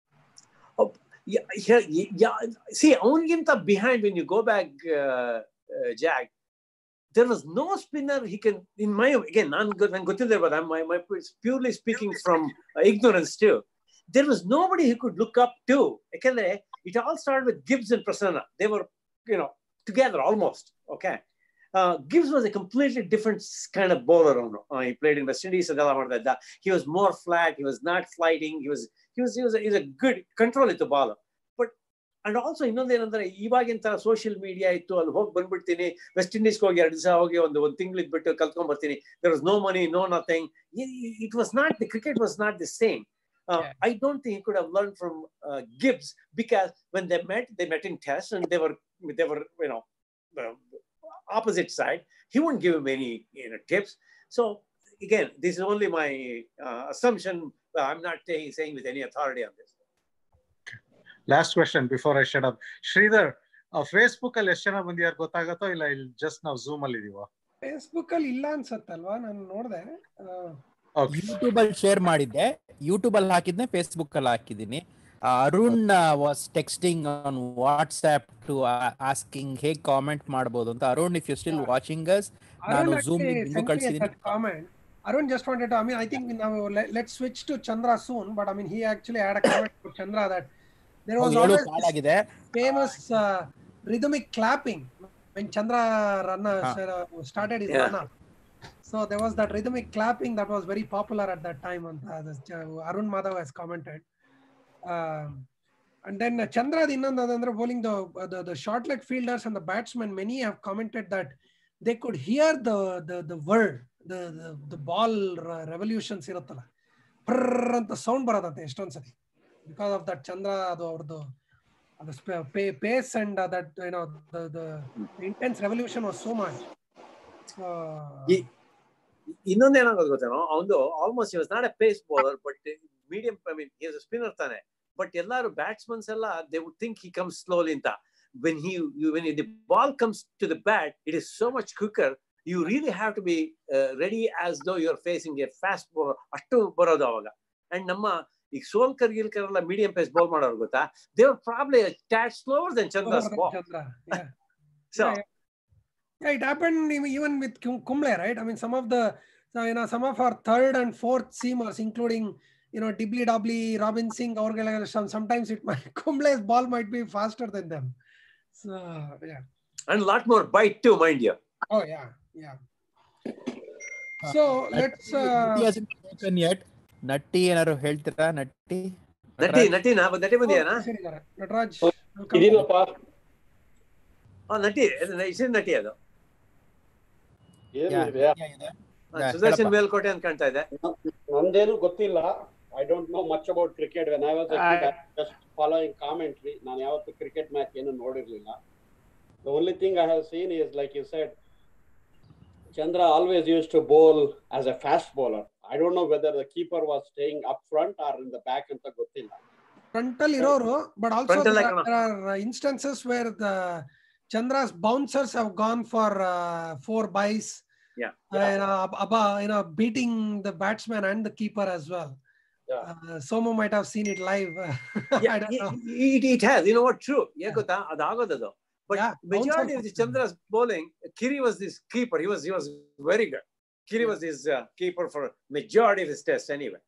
Oh, yeah, yeah, yeah. See, ಅವನಿಗಿಂತ behind when you go back, uh, uh, Jack, there was no spinner he can, in my, again, ನಾನು ಗೊತ್ತಿಲ್ಲ, but I'm my, my purely speaking from uh, ignorance too. There was nobody he could look up to. ಯಾಕಂದ್ರೆ it all started with Gibbs and Prasanna. They were, you know, together almost. Okay. Uh, Gibbs was a completely different kind of bowler. Uh, he played in West Indies. He was more flat. He was not flighting. He was he was he was a, he was a good control it the baller. But and also ಇನ್ನೊಂದು ಏನಂದ್ರೆ ಇವಾಗಿನ ತರ social media ಇತ್ತು. ಅಲ್ಲಿ ಹೋಗಿ ಬಂದ್ಬಿಡ್ತೀನಿ, West ಇಂಡೀಸ್ಗೆ ಹೋಗಿ ಎರಡು ದಿವಸ ಹೋಗಿ ಒಂದು ಒಂದು ತಿಂಗಳು ಇದ್ಬಿಟ್ಟು ಕಲ್ತ್ಕೊಂಡ್ ಬರ್ತೀನಿ. There was no money, no nothing. It was not, the cricket was not the same. Uh, yeah. I don't think he could have learned from uh, Gibbs, because when they met, they met in tests and they were they were you know. Uh, opposite side. He wouldn't give him any, you know, tips. So again, this is only my uh, assumption. I'm not saying, saying with any authority on this. Last question before I shut up. Sridhar, uh, Facebook ಅಲ್ಲಿ ಎಷ್ಟು ಜನ ಬಂದಿದ್ದಾರೆ ಗೊತ್ತಾಗತ್ತೋ ಇಲ್ಲ ಇಲ್ಲಿ just ನಾವು Zoom ಅಲ್ಲಿ ಇದೀವಾ? Facebook ಅಲ್ಲಿ ಇಲ್ಲ ಅನ್ಸತ್ತಲ್ವಾ? ನಾನು ನೋಡಿದೆ. ಯೂಟ್ಯೂಬ್ ಅಲ್ಲಿ ಶೇರ್ ಮಾಡಿದ್ದೆ, ಯೂಟ್ಯೂಬ್ ಅಲ್ಲಿ ಹಾಕಿದ್ನೆ, ಫೇಸ್ಬುಕ್ ಅಲ್ಲಿ ಹಾಕಿದ್ದೀನಿ. Arun was texting on WhatsApp to asking ಹೇಗೆ ಕಾಮೆಂಟ್ ಮಾಡಬಹುದು ಅಂತ. Arun, if you still watching us, ನಾನು Zoom ಲಿಂಕ್ ಕಳಿಸಿದ್ದೀನಿ. Comment. Arun just wanted to, I mean, I think now let, let's switch to Chandra soon, but I mean, he actually had a comment to Chandra that there was always this famous uh, rhythmic clapping when Chandra run, uh, started his yeah. run up. So there was that rhythmic clapping that was very popular at that time. And uh, this, uh, Arun Madhav has commented. Um, and then uh, Chandra Dinandandra bowling the, uh, the the short leg fielders and the batsmen, many have commented that they could hear the the the word, the the, the ball revolutions iruttala, prrr anta sound baradante eston sati, because of that Chandra adu avrdu the pace and uh, that, you know, the the intense revolution was so much. ಇನ್ನೊಂದು ಏನಾಗೋದು ಗೊತ್ತೇನೋ, ಅವನು almost he was not a pace bowler, but medium, I mean, he was a spinner ತಾನೆ. But ಎಲ್ಲಾರು batsmen ಎಲ್ಲ they would think he comes slowly ಅಂತ. When he you, when the ball comes to the bat, it is so much quicker. You really have to be uh, ready as though you're facing a fast bowler. ಅಷ್ಟು ಬರೋದು ಅವಾಗ. And ನಮ್ಮ ಈಗ ಸೋಲ್ಕರ್ ಗಿಲ್ಕರ್ ಎಲ್ಲ medium phase bowl ಮಾಡೋರು ಗೊತ್ತಾ, they were probably tad slower than Chandra's ball. Chandra, yeah. So yeah, yeah, it happened even with Kumble, right? I mean, some of the, so, you know, some of our third and fourth seamers, including, you know, Dibbly Dobbly, Robin Singh, or sometimes it might, Kumble's ball might be faster than them. So, yeah. And a lot more bite too, mind you. Oh, yeah, yeah. So, Uh, let's... Natti Uh, hasn't spoken yet. Natti ಏನಾದ್ರು ಹೇಳ್ತೀರಾ? Nutty ನಟಿ ನಟಿನಾ ನಟಿ ಬಂದಿಯಾನಾ? Nataraj, ಇದೀನಪ್ಪ. ನಟಿ ಇಸಿನ್ ನಟಿ ಅದು ಸುದರ್ಶನ್ ಮೇಲ್ಕೋಟೆ ಅಂತ ಕಾಣ್ತಾ ಇದೆ. ನಂದೇನು ಗೊತ್ತಿಲ್ಲ. I don't know much about cricket. When I was just following commentary. ನಾನು ಯಾವತ್ತೂ ಕ್ರಿಕೆಟ್ ಮ್ಯಾಚ್ ಏನು ನೋಡಿರ್ಲಿಲ್ಲ. The only thing I have seen is like you said, Chandra always used to bowl as a fast bowler. I don't know whether the keeper was staying up front or in the back anta gottilla. Frontal iroru, but also there, there are instances where the Chandra's bouncers have gone for uh, four byes. Yeah. And uh, abba, you know, beating the batsman and the keeper as well. Yeah. Uh, Somo might have seen it live. Yeah, I don't know. It, it has. You know what? True. Yeah, ಗೊತ್ತಾ ಅದು ಆಗೋದದು. But Yeah, majority bouncer. of the Chandra's bowling, Kiri was this keeper. He was he was very good. Kiri was his uh, keeper for majority of his tests anyway.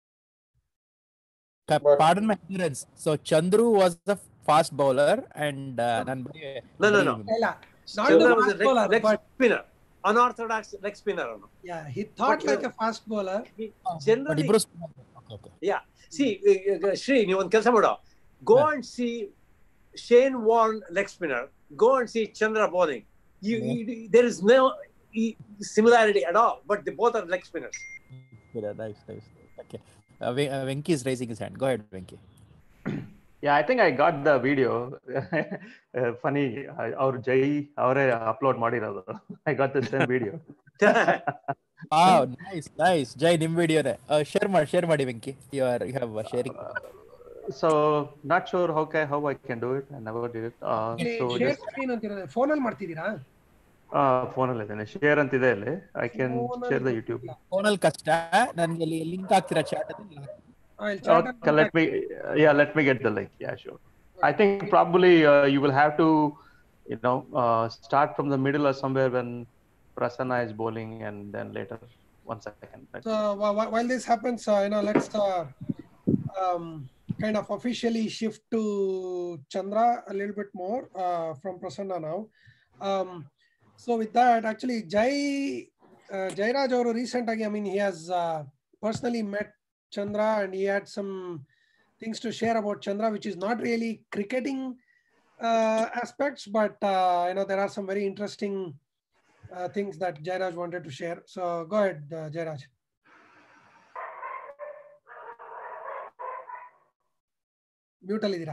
Pardon my ignorance. So Chandru was the fast bowler and uh, nan No, no, no. Illa, not Chandra the was a fast leg, bowler, leg but spinner, unorthodox leg spinner. yeah, he thought But, like uh, a fast bowler. but Generally, ibru okay, okay. yeah. See, uh, Shri, you want ಕೆಲಸ ಮಾಡು. Go and see Shane Warne leg spinner. Go and see Chandra bowling. You, you, there is no similarity at all, but they both are leg spinners. Yeah, nice, nice. Okay. Uh, Ven- uh, Venki is raising his hand. Go ahead, Venki. Yeah, I think I got the video. uh, funny, our Jai, ಅವರೇ upload ಮಾಡಿರೋದು. I got the same video. Wow, nice, nice. Jai, ನಿಮ್ ವಿಡಿಯೋನೇ. Share ಮಾಡಿ, share ಮಾಡಿ Venki. You are, you have uh, sharing. So not sure how can how I can do it. I never did it. Uh, so Share just screen ಅಂತಿರೋದು. Phone ಅಲ್ಲಿ ಮಾಡ್ತಿದ್ದೀರಾ? Phone ಅಲ್ಲಿ ಇದ್ದೇನೆ. Share ಅಂತಿದೆ ಅಲ್ಲಿ. I can share the YouTube. Phone ಅಲ್ಲಿ ಕಷ್ಟ. ನನಗೆ ಅಲ್ಲಿ ಲಿಂಕ್ ಹಾಕ್ತೀರಾ ಚಾಟ್ ಅಲ್ಲಿ? I'll chat and Okay, let me yeah, let me get the link. Yeah, sure. I think probably uh, you will have to, you know, uh, start from the middle or somewhere when Prasanna is bowling, and then later. One second. So while, while this happens, uh, you know, let's uh, um, kind of officially shift to Chandra a little bit more uh, from Prasanna now. Um, so with that, actually, Jai uh, Jairaj Auru recently, I mean, he has uh, personally met Chandra and he had some things to share about Chandra, which is not really cricketing uh, aspects, but uh, you know, there are some very interesting uh, things that Jairaj wanted to share. So go ahead, uh, Jairaj. Mute alidira.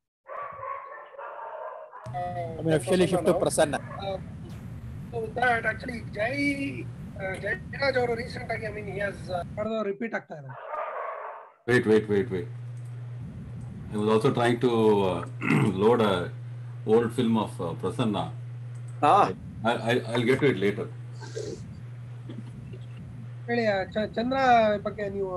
I mean, officially shift to Prasanna. Um, so with that, actually, Jai, uh, Jairaj Auru recently, I mean, he has uh, repeat ಆಗ್ತಾ ಇದೆ. Wait, wait, wait, wait. I was also trying to uh, load a old film of uh, Prasanna. Ah. I, I, I'll get to it later. ಹೇಳಿ ಚಂದ್ರ ಬಗ್ಗೆ ನೀವು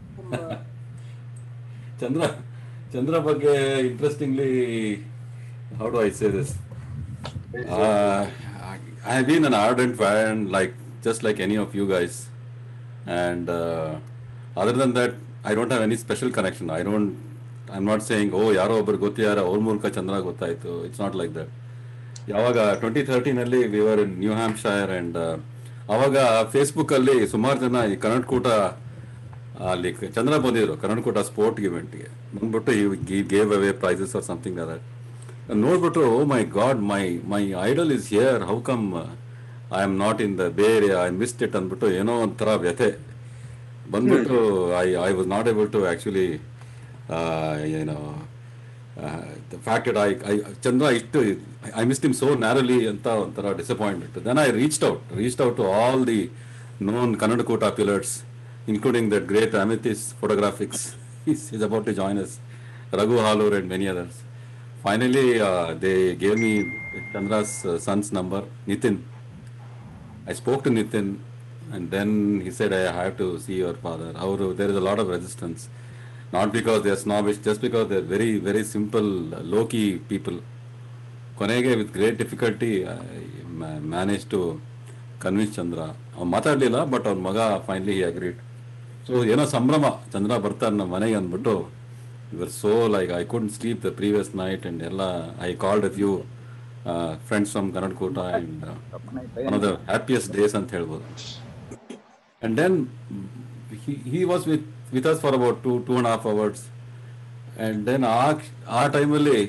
Chandra, Chandra ಬಗ್ಗೆ interestingly, how do I say this? Uh, I, I have been an ardent fan, like just like any of you guys, and uh, other than that, I don't have any special connection. I don't. I'm not saying, oh, ಯಾರೋ ಒಬ್ಬರು ಗೊತ್ತಿಯಾರ ಅವ್ರ ಮೂಲಕ ಚಂದ್ರ ಗೊತ್ತಾಯ್ತು. It's not like that. ಯಾವಾಗ twenty ಥರ್ಟೀನಲ್ಲಿ we were in New Hampshire and ಅವಾಗ Facebook ಅಲ್ಲಿ ಸುಮಾರು ಜನ ಈ ಕನ್ನಡಕೂಟ ಅಲ್ಲಿ ಚಂದ್ರ ಬಂದಿದ್ರು ಕನ್ನಡಕೂಟ ಸ್ಪೋರ್ಟ್ ಇವೆಂಟ್ಗೆ ಬಂದ್ಬಿಟ್ಟು ಈ gave away prizes or something other ನೋಡ್ಬಿಟ್ರು oh my god my my idol is here how come I am not in the bay area I missed it ಅಂದ್ಬಿಟ್ಟು ಏನೋ ಒಂಥರ ವ್ಯಥೆ ಬಂದ್ಬಿಟ್ಟು I I was not able to actually ಏನೋ the fact that I, I Chandra, I, I missed him so narrowly anta ontara disappointment. Then I reached out, reached out to all the known Kannadakota pillars, including that great Amethyst Photographics. He's, he's about to join us, Raghu Halur and many others. Finally, uh, they gave me Chandra's uh, son's number, Nitin. I spoke to Nitin, and then he said, I have to see your father. How, there is a lot of resistance. not because they're snobbish, just because they're very, very simple, uh, low-key people. Konege, with great difficulty, I ma- managed to convince Chandra. ಅವ್ನು ಮಾತಾಡಲಿಲ್ಲ but ಅವ್ನ ಮಗ finally ಹಿ agreed. So ಏನೋ ಸಂಭ್ರಮ, ಚಂದ್ರ ಬರ್ತಾರೆ ನಮ್ಮ ಮನೆಗೆ ಅಂದ್ಬಿಟ್ಟು ಇವರ್ so like I couldn't sleep the previous night and ಎಲ್ಲ I called a few friends from Kannadakoota and one of the happiest days ಅಂತ ಹೇಳ್ಬೋದು. And then he was with with us for about two two and half hours. And then ಆ ಆ ಟೈಮಲ್ಲಿ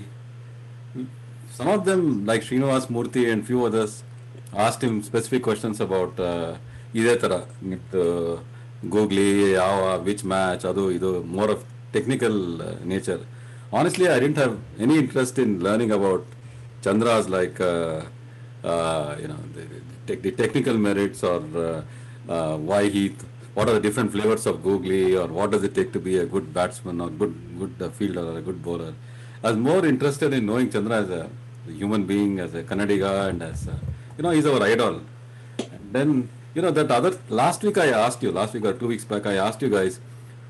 some of them like Srinivas Murthy and few others asked him specific questions about uh, ಇದೇ ಥರ with uh, Googly, ಯಾವ which match, ಅದು ಇದು more of technical uh, nature. Honestly, I didn't have any interest in learning about Chandra's like uh, uh, you know the, the, the technical merits or uh, uh, why he what are the different flavors of Googly or what does it take to be a good batsman or good good uh, fielder or a good bowler. I was more interested in knowing Chandra as a human being, as a Kannadiga, and as a, you know, he's our idol. And then, you know, that other, last week I asked you, last week or two weeks back, I asked you guys,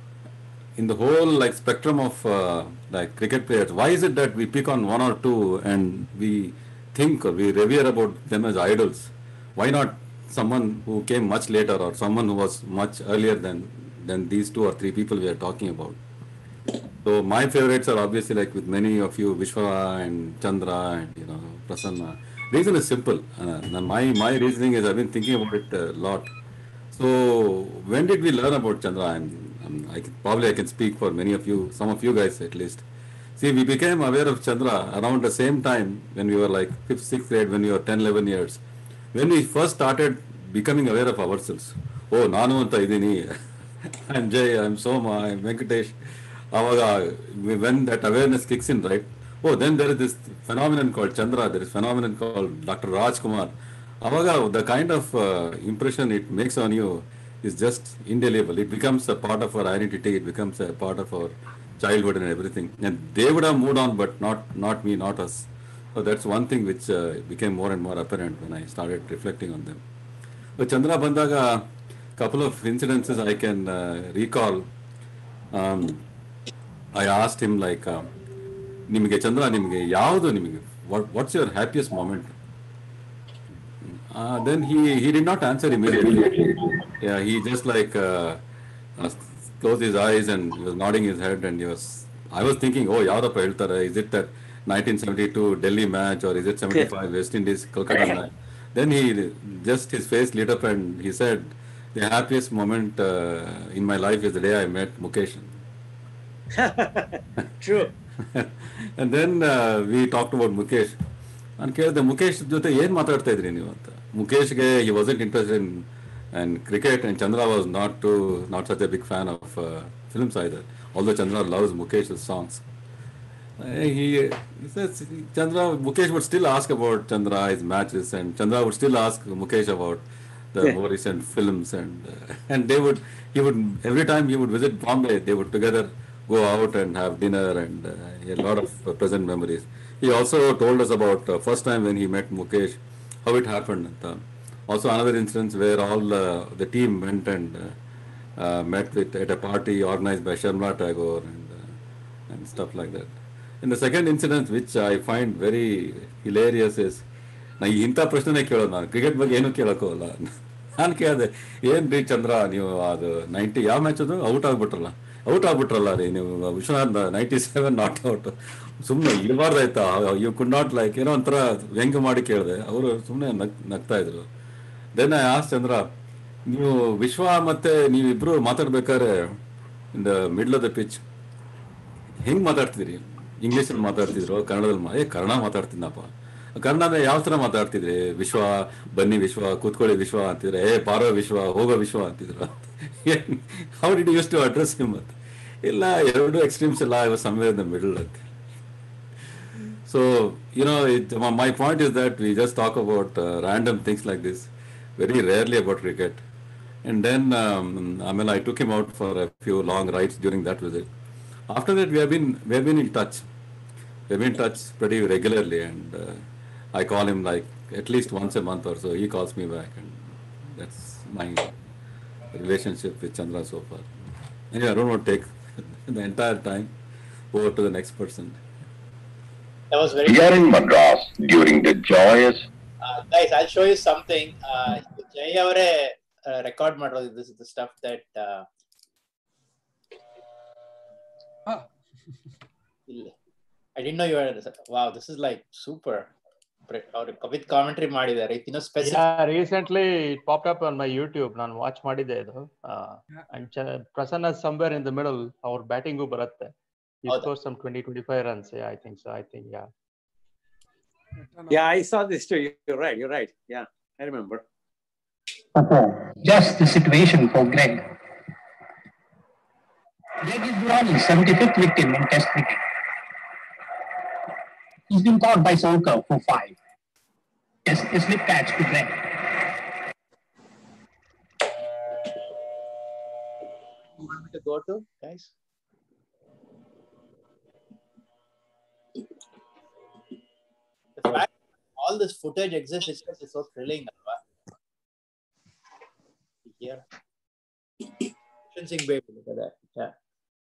in the whole like spectrum of uh, like cricket players, why is it that we pick on one or two and we think or we revere about them as idols? Why not someone who came much later or someone who was much earlier than, than these two or three people we are talking about? So my favorites are obviously like with many of you, Vishwa and Chandra and you know Prasanna. Reason is simple. Uh, my my reasoning is I've been thinking about it a lot. So when did we learn about Chandra? I'm, I'm, I can, probably I can speak for many of you, some of you guys at least. See, we became aware of Chandra around the same time when we were like fifth, sixth grade, when we were ten, eleven years. When we first started becoming aware of ourselves. Oh, Nanu anta idini. I'm Jay, I'm Soma, I'm Venkatesh. Avaga, when that awareness kicks in, right? Oh, then there is this phenomenon called Chandra, there is phenomenon called Doctor Rajkumar. Avaga, the kind of uh, impression it makes on you is just indelible. It becomes a part of our identity, it becomes a part of our childhood and everything. And they would have moved on, but not, not me, not us. So that's one thing which uh, became more and more apparent when I started reflecting on them. But Chandra Bandaga, couple of incidences I can uh, recall. Um, I asked him like, uh, ನಿಮಗೆ ಚಂದ್ರ ನಿಮಗೆ ಯಾವುದು ನಿಮಗೆ what what's your happiest moment? Uh, then he he did not answer immediately. Yeah, he just like uh, uh, closed his eyes and he was nodding his head and he was. I was thinking, oh, ಯಾರಪ್ಪ ಹೇಳ್ತಾರೆ? Is it that nineteen seventy-two Delhi match or is it seventy-five West Indies Kolkata match? Then he just his face lit up and he said, the happiest moment uh, in my life is the day I met Mukesh. True. And then uh, we talked about Mukesh. ನಾನು ಕೇಳಿದೆ ಮುಖೇಶ್ ಜೊತೆ ಏನು ಮಾತಾಡ್ತಾ ಇದ್ರಿ ನೀವು ಅಂತ. ಮುಖೇಶ್ಗೆ he wasn't interested in and cricket and Chandra was not too not such a big fan of uh, films either. Although Chandra loves Mukesh's songs. Uh, he, he says Chandra Mukesh would still ask about Chandra his matches and Chandra would still ask Mukesh about the more recent films and uh, and they would he would every time he would visit Bombay they would together go out and have dinner and uh, a lot of uh, pleasant memories. He also told us about uh, first time when he met Mukesh, how it happened. Uh, also another instance where all uh, the team went and uh, uh, met with at a party organized by Sharmila Tagore and, uh, and stuff like that. And the second incident which I find very hilarious is, ನಾ ಇಂಥ ಪ್ರಶ್ನೆ ಕೇಳೋದು ನಾನು cricket ಬಗ್ಗೆ ಏನೂ ಕೇಳೋಕ್ಕೋಲ್ಲ. ನಾನು ಕೇಳಿದೆ ಏನು ರೀ ಚಂದ್ರ ನೀವು ಅದು ನೈಂಟಿ ಯಾವ ಮ್ಯಾಚ್ ಅದು ಔಟ್ ಆಗ್ಬಿಟ್ರಲ್ಲ ಔಟ್ ಆಗ್ಬಿಟ್ರಲ್ಲ ರೀ ನೀವು Vishwanath ninety seven not out ಸುಮ್ಮನೆ ಇರಬಾರ್ದಾಯ್ತಾ ಯು ಕುಡ್ ನಾಟ್ ಲೈಕ್ ಏನೋ ಒಂಥರ ವ್ಯಂಗ್ಯ ಮಾಡಿ ಕೇಳಿದೆ. ಅವರು ಸುಮ್ಮನೆ ನಗ್ ನಗ್ತಾ ಇದ್ರು. ದೆನ್ ಐ ಆಸ್ಕ್ಡ್ ಚಂದ್ರ, ನೀವು ವಿಶ್ವ ಮತ್ತೆ ನೀವಿಬ್ರು ಮಾತಾಡ್ಬೇಕಾದ್ರೆ in the middle of the pitch ಹೆಂಗೆ ಮಾತಾಡ್ತಿದ್ರಿ? ಇಂಗ್ಲೀಷಲ್ಲಿ ಮಾತಾಡ್ತಿದ್ರು, ಕನ್ನಡದಲ್ಲಿ ಮಾ ಏ ಕನ್ನಡ ಮಾತಾಡ್ತಿದ್ದಪ್ಪ. ಕನ್ನಡನ ಯಾವ ಥರ ಮಾತಾಡ್ತಿದ್ರಿ? ವಿಶ್ವ ಬನ್ನಿ ವಿಶ್ವ ಕೂತ್ಕೊಳ್ಳಿ ವಿಶ್ವ ಅಂತಿದ್ರೆ, ಏ ಪಾರೋ ವಿಶ್ವ ಹೋಗೋ ವಿಶ್ವ ಅಂತಿದ್ರು. How did you use to address him ಅಂತ? ಇಲ್ಲ, ಎರಡು ಎಕ್ಸ್ಟ್ರೀಮ್ಸ್ ಎಲ್ಲ I was somewhere in the middle ಅಂತ. So you know my point is that we just talk about random things like this, very rarely about cricket. And then um, I mean, I took him out for a few long rides during that visit. After that, we have been we have been in touch. We have been in touch pretty regularly, and uh, I call him like at least once a month or so. He calls me back, and that's my relationship with Chandra so far. Anyway, I don't want to take the entire time. Over to the next person. That was very. We are in Madras during the joyous. Uh, guys, I'll show you something. Uh, Jay avare uh, record ಮಾಡೋದು. This is the stuff that. Uh, ah. I didn't know you were. Wow, this is like super. With commentary ಮಾಡಿದ್ದಾರೆ. You know, specific. Yeah, recently it popped up on my YouTube. ನಾನು watch ಮಾಡಿದ್ದೆ ಇದು. And Prasanna somewhere in the middle. Our batting ಗೂ ಬರುತ್ತೆ. He scored some twenty twenty-five runs. Yeah, I think so. I think yeah. Yeah, I saw this too. You're right. You're right. Yeah, I remember. Just the situation for Greg. Greg is the only seventy-fifth victim in Test cricket. He's been caught by Solkar for five. Yes, a slip catch to Greg. You want me to go to, guys? The fact all this footage exists is just so thrilling. Here. Sing baby, look at that. Yeah.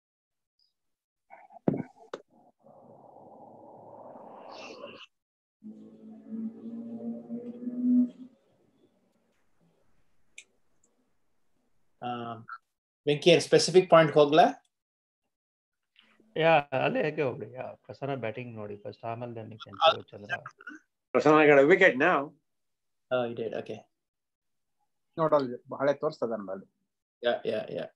Um, Venki, specific point ಹೋಗ್ಲಾ? Yeah, ಅಲ್ಲೇ ಹೇಗೆ ಹೋಗ್ಲಿ. Yeah, Prasanna batting ನೋಡಿ first, ಆಮೇಲೆ then you can show Chandra. Prasanna got a wicket now. Oh, he did. Okay. ನೋಡಲ್ಲ ಹಳೆ ತೋರಿಸ್ತದ ನಮ್ಮಲ್ಲಿ. Yeah, yeah, yeah.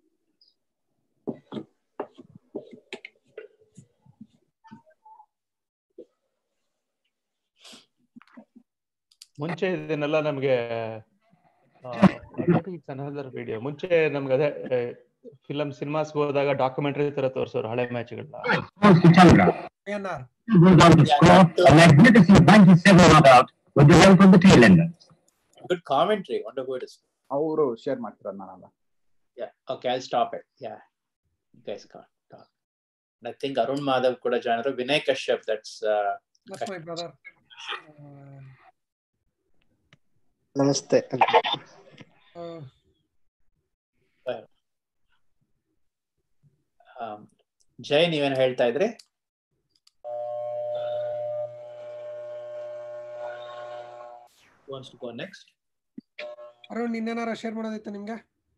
ಮುಂಚೆ ಇದನ್ನೆಲ್ಲ ನಮಗೆ ಅನದರ್ ವಿಡಿಯೋ ಮುಂಚೆ ನಮ್ಗೆ ಅದೇ ಫಿಲಂ ಸಿನಿಮಾಸ್ ಹೋದಾಗ ಡಾಕ್ಯುಮೆಂಟರಿ ತರ ತೋರಿಸೋರು ಹಳೆ ಮ್ಯಾಚ್ಗಳನ್ನ. Good commentary. Wonder who it is. ಅವರು ಶೇರ್ ಮಾಡ್ತಾರೆ ನಾನಲ್ಲ. Yeah. Okay, I'll stop it. Yeah. You guys can't talk. And I think Arun Madhav kuda join. Vinay Kashyap. That's. Uh, That's Kashyap. My brother. Uh, Namaste. Uh, well, um, Jay, ನೀವೇನು ಹೇಳ್ತಾ ಇದ್ರಿ? Who wants to go next? Arun ಇನ್ನೇನಾರ share ಮಾಡೋದಿತ್ತು ನಿಮ್ಗೆ?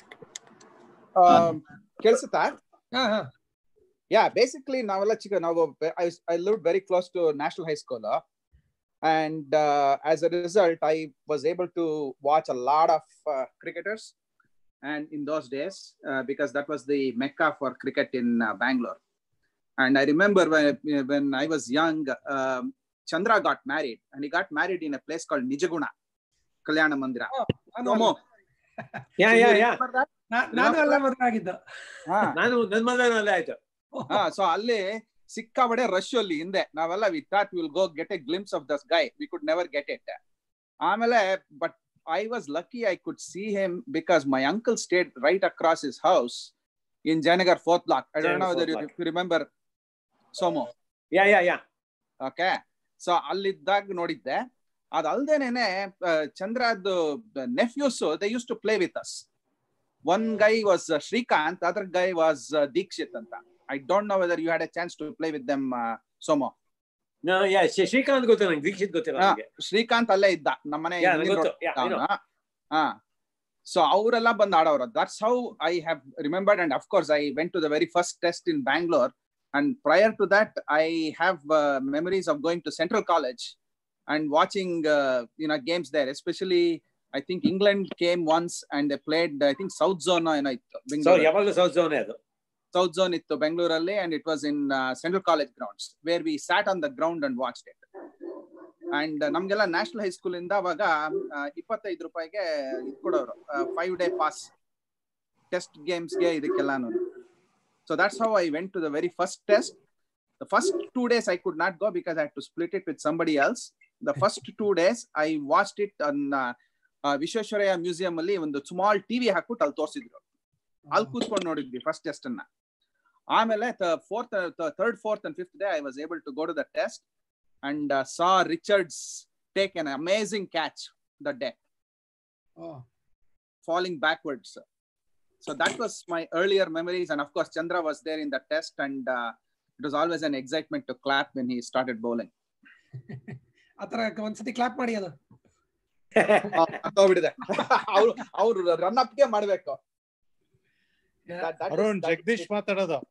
ಕೇಳಿಸುತ್ತಾ? ಹಾ ಹಾ. Yeah, basically ನಾವೆಲ್ಲ ಚಿಕ್ಕ ನಾವು I I lived very close to National High School. And uh, as a result, I was able to watch a lot of uh, cricketers. And in those days, uh, because that was the mecca for cricket in uh, Bangalore. And I remember when, when I was young, um, Chandra got married. And he got married in a place called Nijaguna, Kalyana Mandira. Oh, Tomo. Yeah, yeah, yeah. ನಾನು ಅಲ್ಲೇ ಮದುವೆ ಆಗಿದ್ದ. ನಾನು ನನ್ನ ಮದುವೆ ಆಯ್ತು. ಹಾ, so ಅಲ್ಲಿ ಸಿಕ್ಕಾಬಡೆ ರಶ್ ಅಲ್ಲಿ ಹಿಂದೆ ನಾವೆಲ್ಲ we thought will go get a glimpse of this guy. We could never get it. ಆಮೇಲೆ but I was lucky I could see him because my uncle stayed right across his house in Jayanagar fourth block. I don't know whether you, you remember Somo. Yeah, yeah, yeah. Okay. So alliddag nodidde. Adaldenene Chandra's nephews, they used to play with us. One guy was uh, Shrikant, other guy was uh, Dikshit anta. I don't know whether you had a chance to play with them, uh, Somo. No, yeah, Shrikant ಗೊತ್ತು ನನಗೆ, ದೀಕ್ಷಿತ್ ಗೊತ್ತಿಲ್ಲ ನನಗೆ. ಶ್ರೀಕಾಂತ್ ಅಲ್ಲೇ ಇದ್ದ ನಮ್ಮನೆ. ಹಾ, so ಅವರೆಲ್ಲ ಬಂದು ಆಡೋರು. That's how I have remembered. And of course I went to the very first test in Bangalore. And prior to that I have memories of going to Central College and watching you know games there. Especially I think England came once and they played I think South Zone ಏನೋ ಇತ್ತು. ಯಾವಾಗಲೂ South Zone ಅದು. South Zone ittu Bengaluru, and it was in uh, Central College grounds where we sat on the ground and watched it. And uh, namgella National High School inda avaga twenty-five ರೂಪಾಯಿಗೆ ಇದು ಕೊಡೋರು, five day pass test games ge ಇದಕ್ಕೆಲ್ಲಾನು. So that's how I went to the very first test. The first two days I could not go because I had to split it with somebody else. The first two days I watched it on uh, uh, Vishweshwaraya Museum ಅಲ್ಲಿ ಒಂದು small T V ಹಾಕ್ಬಿಟ್ಟು ಅಲ್ಲಿ ತೋರಿಸಿದ್ರು. ಅಲ್ಲಿ ಕೂತ್ಕೊಂಡು ನೋಡಿದ್ವಿ first test ಅನ್ನ. ಆಮೇಲೆ fourth third fourth and fifth day I was able to go to the test and saw Richards take an amazing catch that day, falling backwards. So that was my earlier memories, and of course Chandra was there in the test, and uh, it was always an excitement to clap when he started bowling. ಆತರ ಒಂದ್ಸತಿ clap ಮಾಡಿ ಅದು ಹೋಗ್ಬಿಡಿದೆ ಅವ್ರು ಅವ್ರು run up ಗೆ ಮಾಡ್ಬೇಕು. ಅರುಣ್ ಜಗದೀಶ್ ಮಾತಾಡೋದು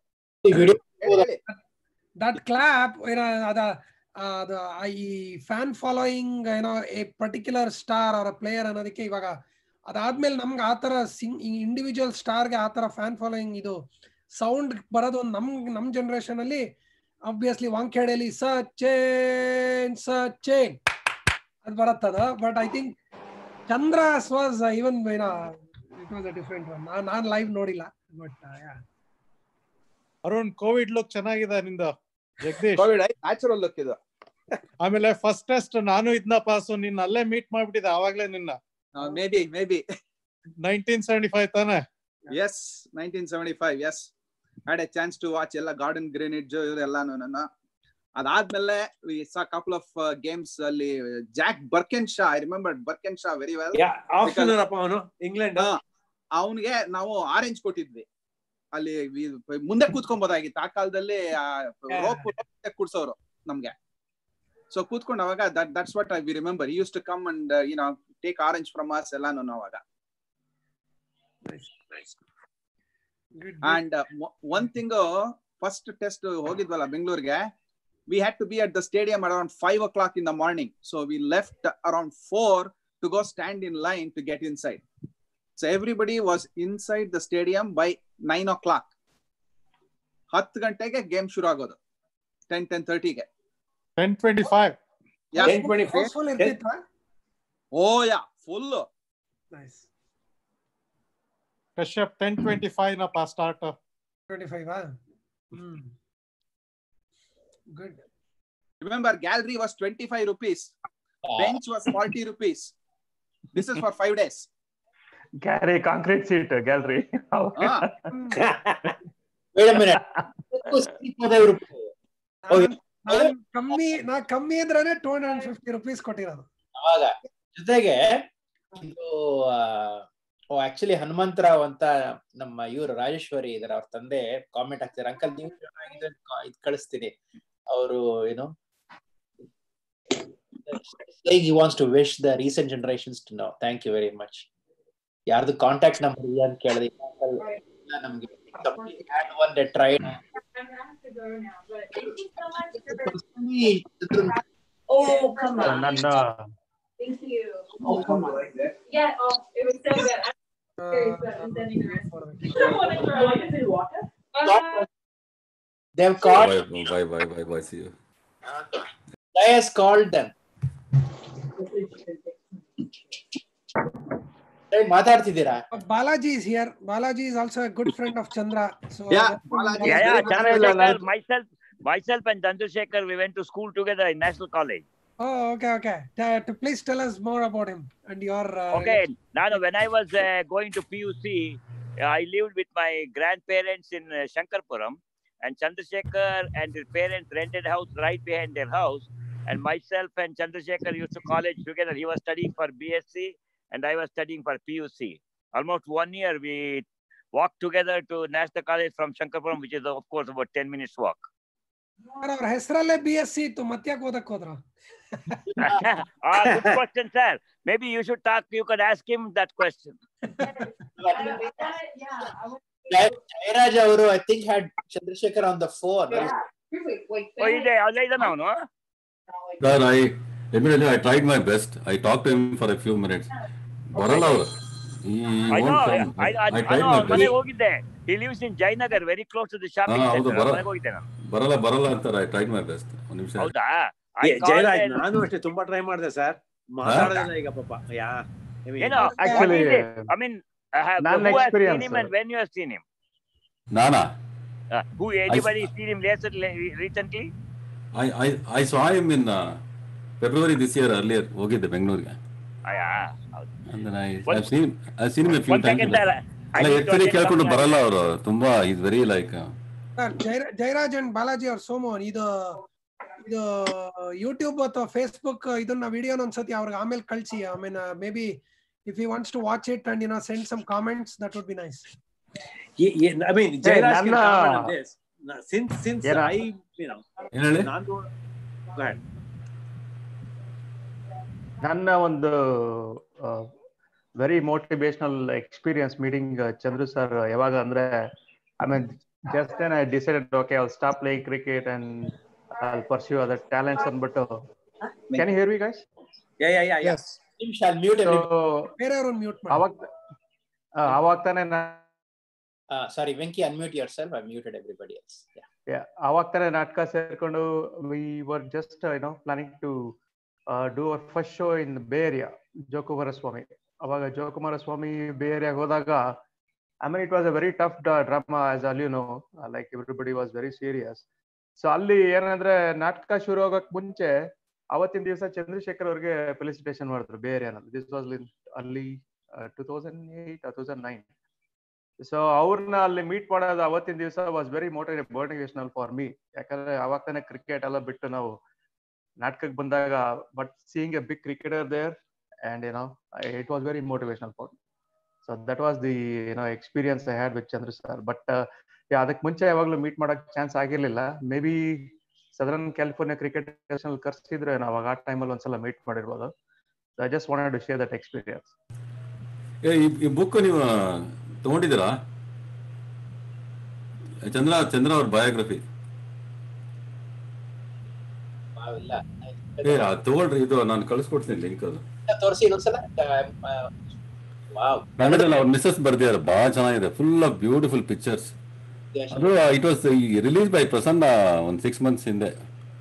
that clap ಏನೋ ಅದ ಅದು ಈ ಫ್ಯಾನ್ ಫಾಲೋಯಿಂಗ್ ಏನೋ ಎ ಪರ್ಟಿಕ್ಯುಲರ್ ಸ್ಟಾರ್ ಅವರ ಪ್ಲೇಯರ್ ಅನ್ನೋದಕ್ಕೆ ಇವಾಗ ಅದಾದ್ಮೇಲೆ ನಮ್ಗೆ ಆತರ ಸಿಂಗ್ ಇಂಡಿವಿಜುವಲ್ ಸ್ಟಾರ್ಗೆ ಆತರ ಫ್ಯಾನ್ ಫಾಲೋಯಿಂಗ್ ಇದು ಸೌಂಡ್ ಬರೋದು ನಮ್ ನಮ್ ಜನರೇಷನ್ ಅಲ್ಲಿ ಆಬ್ವಿಯಸ್ಲಿ ವಾಂಖೇಡೆಯಲ್ಲಿ ಸಚೇನ್ ಸಚೇನ್ ಅದು ಬರುತ್ತದ. But I think Chandra's was even ಏನೋ it was a different one. ನಾನ್ ಲೈವ್ ನೋಡಿಲ್ಲ. ಬಟ್ ಅರುಣ್ ಕೋವಿಡ್ ಲುಕ್ ಚೆನ್ನಾಗಿದೆ ನಿಂದ ಜಗದೀಶ್. ಕೋವಿಡ್ ನ್ಯಾಚುರಲ್ ಲುಕ್ ಇದು. ಆಮೇಲೆ ಫಸ್ಟ್ ಟೆಸ್ಟ್ ನಾನು ಇದನ್ನ ಪಾಸು ನಿನ್ನ ಅಲ್ಲೇ ಮೀಟ್ ಮಾಡ್ಬಿಟ್ಟಿದ್ದೆ ಆವಾಗ್ಲೇ ನಿನ್ನ. May be may be nineteen seventy five ತಾನೆ? Yes nineteen seventy five yes had a chance to watch ಎಲ್ಲ ಗಾರ್ಡನ್ ಗ್ರೀನಿಡ್ಜ್ ಇವರೆಲ್ಲಾನು. ನನ್ನ ಅದಾದ್ಮೇಲೆ we saw couple of games ಅಲ್ಲಿ Jack Birkenshaw, I remember Birkenshaw very well. ಅವನು England, ಅವನಿಗೆ ನಾವು orange ಕೊಟ್ಟಿದ್ವಿ. ಅಲ್ಲಿ ಮುಂದೆ ಕೂತ್ಕೊಬೋದಾಗಿತ್ತು ಆ ಕಾಲದಲ್ಲಿ, ರೋಪ್ ಕೂಡ್ಸೋರು ನಮ್ಗೆ. ಸೊ ಕೂತ್ಕೊಂಡು ಅವಾಗ that that's what I we remember. Used to come and you know take orange from us ಎಲ್ಲಾನು ಅವಾಗ. And one thing, first test ಹೋಗಿದ್ವಲ್ಲ ಬೆಂಗಳೂರಿಗೆ, we had to be at the stadium around five o'clock in the morning. So we left around four to go stand in line to get inside. So everybody was inside the stadium by nine o'clock. ಹತ್ತು ಗಂಟೆಗೆ game ಶುರು ಆಗೋದು. ten ten thirty ಗೆ. ten twenty-five. Yeah. ten twenty-four. Full ಇರ್ತಿತ್ತಾ? Oh yeah, full. Nice. Kashyap ten twenty-five ನ pass start. twenty-five ah. Hmm. Good. Remember, gallery was twenty-five rupees. Bench was forty rupees. This is for five days. Gary, concrete seat, gallery. Ah. Wait a minute. ನಾನ್ ಕಮ್ಮಿ ನಾ ಕಮ್ಮಿ ಅಂದ್ರೇನೆ two hundred fifty rupees ಕೊಟ್ಟಿರೋದು. ಅವಾಗ ಜೊತೆಗೆ ಇದು actually Hanumantha Rao ಅಂತ ನಮ್ಮ ಇವರು ರಾಜೇಶ್ವರಿ ಇದರ ಅವ್ರ ತಂದೆ ಕಾಮೆಂಟ್ ಹಾಕ್ತಾರೆ, ಅಂಕಲ್ ನೀವು ಚೆನ್ನಾಗಿದೆ ಇದು ಕಳಿಸ್ತೀನಿ. ಅವರು ಏನು he wants to wish the recent generations to know. Thank you very much. ಯಾರ್ದು ಕಾಂಟ್ಯಾಕ್ಟ್ ನಂಬರ್ ಇದೆ ಅಂತ ಕೇಳಿದೆ ನಮ್ಗೆ. had one that tried. Oh, come on. Nanda. Thank you. Oh, come on. Yeah, oh, it was so good. I'm very good. I'm sending the rest. I want to throw like in water. Uh, They've called. Bye, bye, bye, bye, see you. They has called them. ಮಾತಾಡ್ತಿದ್ದೀರಾ? Balaji is here. Balaji is also a good friend of Chandra. So yeah, Balaji. Yeah, yeah, Chandrasekhar, myself, myself and Chandrasekhar, we went to school together in National College. Oh, okay, okay. Uh, to please tell us more about him and your. Uh, okay, now when I was uh, going to P U C, uh, I lived with my grandparents in uh, Shankarpuram, and Chandrasekhar and his parents rented a house right behind their house. And myself and Chandrasekhar used to college together. He was studying for B S c and I was studying for P U C. Almost one year we walked together to National College from Shankarpuram, which is of course about ten minutes walk. ಅವ್ರ ಹೆಸರಲ್ಲೇ B S C ಇತ್ತು, ಮತ್ತೆ ಯಾಕೆ ಓದಕ್ಕೆ ಹೋದ್ರ? Ah, good question, sir. Maybe you should talk. You could ask him that question. Jairaj avaru, I think, had Chandrasekhar on the phone. Yeah. Oh, is there? Is there now, no? Sir, I immediately I tried my best. I talked to him for a few minutes. Barala, he I know. won't come. I, I, I I tried know. my ಮನೆಗೆ best. ಹೋಗಿದ್ದೆ. He lives in Jayanagar, very close to the shopping Ah, ಹೌದು, center. ಬರ- ಮನೆಗೆ ಹೋಗಿದ್ದೆ ನಾನು. ಬರಲ್ಲ ಬರಲ್ಲ ಅಂತಾರೆ. I tried my best. ಒಂದು ನಿಮಿಷ. ಹೌದಾ? I called Jayaraj, them. ನಾನು ಅಷ್ಟೇ ತುಂಬಾ ಟ್ರೈ ಮಾಡಿದೆ ಸರ್, ಮಾತಾಡೋದಿಲ್ಲ ಈಗ ಪಾಪ. ಯಾ You know, Actually, what is it? I mean, uh, have, ನಾನು who has seen experience, him and sir. when you have seen him? ನಾನಾ? Uh, who anybody seen him recently? recently? I I I saw him in uh, February this year earlier. ಹೋಗಿದ್ದೆ ಬೆಂಗಳೂರಿಗೆ. Ah, yeah. ಹೌದು. And then I One- I've seen I've seen him a few One times. second, sir. I ಅಲ್ಲ need to actually attend ಕೇಳ್ಕೊಂಡು something. ಬರಲ್ಲ ಅವರು. ತುಂಬಾ is very like uh, Jayaraj and Balaji ಅವ್ರ ಸೋಮೋನ್ ಇದು ಇದು ಯೂಟ್ಯೂಬ್ ಅಥವಾ ಫೇಸ್ಬುಕ್ ಇದನ್ನ ವಿಡಿಯೋನ ಒಂದ್ಸತಿ ಅವ್ರಿಗೆ ಆಮೇಲೆ ಕಳ್ಸಿ. I mean may be if you wants to watch it and you know send some comments, that would be nice. Yeah, yeah, I mean, Jairaj can comment on this. Since since Yeah, I, you know, ನಾನು go ahead. ನನ್ನ ಒಂದು very motivational experience meeting Chandru sir ಯಾವಾಗ ಅಂದ್ರೆ I mean just then I decided okay I will stop playing cricket and I will pursue other talents ಅಂದ್ಬಿಟ್ಟು can you hear me guys yeah yeah yeah Yes. Team shall mute everybody. ಬೇರೆಯವ್ರನ್ನ mute ಮಾಡಿ. ಅವಾಗ ಅವಾಗ ತಾನೇ Uh, sorry, Venki, unmute yourself. I muted everybody else. Yeah. Yeah, ಅವಾಗ ತಾನೇ ನಾಟಕ ಸೇರ್ಕೊಂಡು we were just you know planning to do our first show in Bay Area Jokumara ಸ್ವಾಮಿ. ಅವಾಗ ಜೋಕುಮಾರ ಸ್ವಾಮಿ ಬೇ ಏರಿಯಾಗೆ ಹೋದಾಗ I mean it was a very tough drama as all you know, like everybody was very serious. So ಅಲ್ಲಿ ಏನಂದ್ರೆ ನಾಟಕ ಶುರು ಆಗೋಕ್ ಮುಂಚೆ ಅವತ್ತಿನ ದಿವಸ ಚಂದ್ರಶೇಖರ್ ಅವ್ರಿಗೆ ಫೆಲಿಸಿಟೇಷನ್ ಮಾಡಿದ್ರು ಬೇ ಏರಿಯಾನಲ್ಲಿ. ದಿಸ್ ವಾಸ್ ಅಲ್ಲಿ two thousand eight two thousand nine. So ಅವ್ರನ್ನ ಅಲ್ಲಿ ಮೀಟ್ ಮಾಡೋದು ಅವತ್ತಿನ ದಿವಸ was very motivate motivational for me. ಯಾಕಂದ್ರೆ ಅವಾಗ ತಾನೇ ಕ್ರಿಕೆಟ್ ಎಲ್ಲ ಬಿಟ್ಟು ನಾವು ನಾಟಕಕ್ಕೆ ಬಂದಾಗ, but seeing a big cricketer there and you know it was very motivational for me. So that was the you know experience I had with Chandra sir. But ಅದಕ್ಕೆ ಮುಂಚೆ ಯಾವಾಗಲೂ ಮೀಟ್ ಮಾಡೋಕೆ chance ಆಗಿರ್ಲಿಲ್ಲ. May be Southern California cricket national ಕರ್ಸಿದ್ರೆ ನಾವು ಅವಾಗ ಆ ಟೈಮಲ್ಲಿ ಒಂದ್ಸಲ ಮೀಟ್ ಮಾಡಿರ್ಬೋದು. I just wanted to share that experience. ಈ ಬುಕ್ ನೀವು ತಗೊಂಡಿದ್ದೀರಾ ಚಂದ್ರ ಚಂದ್ರ ಅವ್ರ ಬಯೋಗ್ರಫಿ? ಏ ತಗೊಳ್ರಿ, ಇದು ನಾನು ಕಳಿಸ್ಕೊಡ್ತೀನಿ ಲಿಂಕ್. ಅದು ತೋರಿಸಿ ಇನ್ನೊಂದ್ಸಲ. ವಾವ್, ಕನ್ನಡದಲ್ಲಿ ಅವ್ರ ಮಿಸಸ್ ಬರ್ದಿದ್ದಾರೆ, ಬಹಳ ಚೆನ್ನಾಗಿದೆ, ಫುಲ್ ಆಫ್ ಬ್ಯೂಟಿಫುಲ್ ಪಿಕ್ಚರ್ಸ್. ಅದು it was release by Prasanna ಒಂದು ಸಿಕ್ಸ್ ಮಂತ್ಸ್ ಹಿಂದೆ.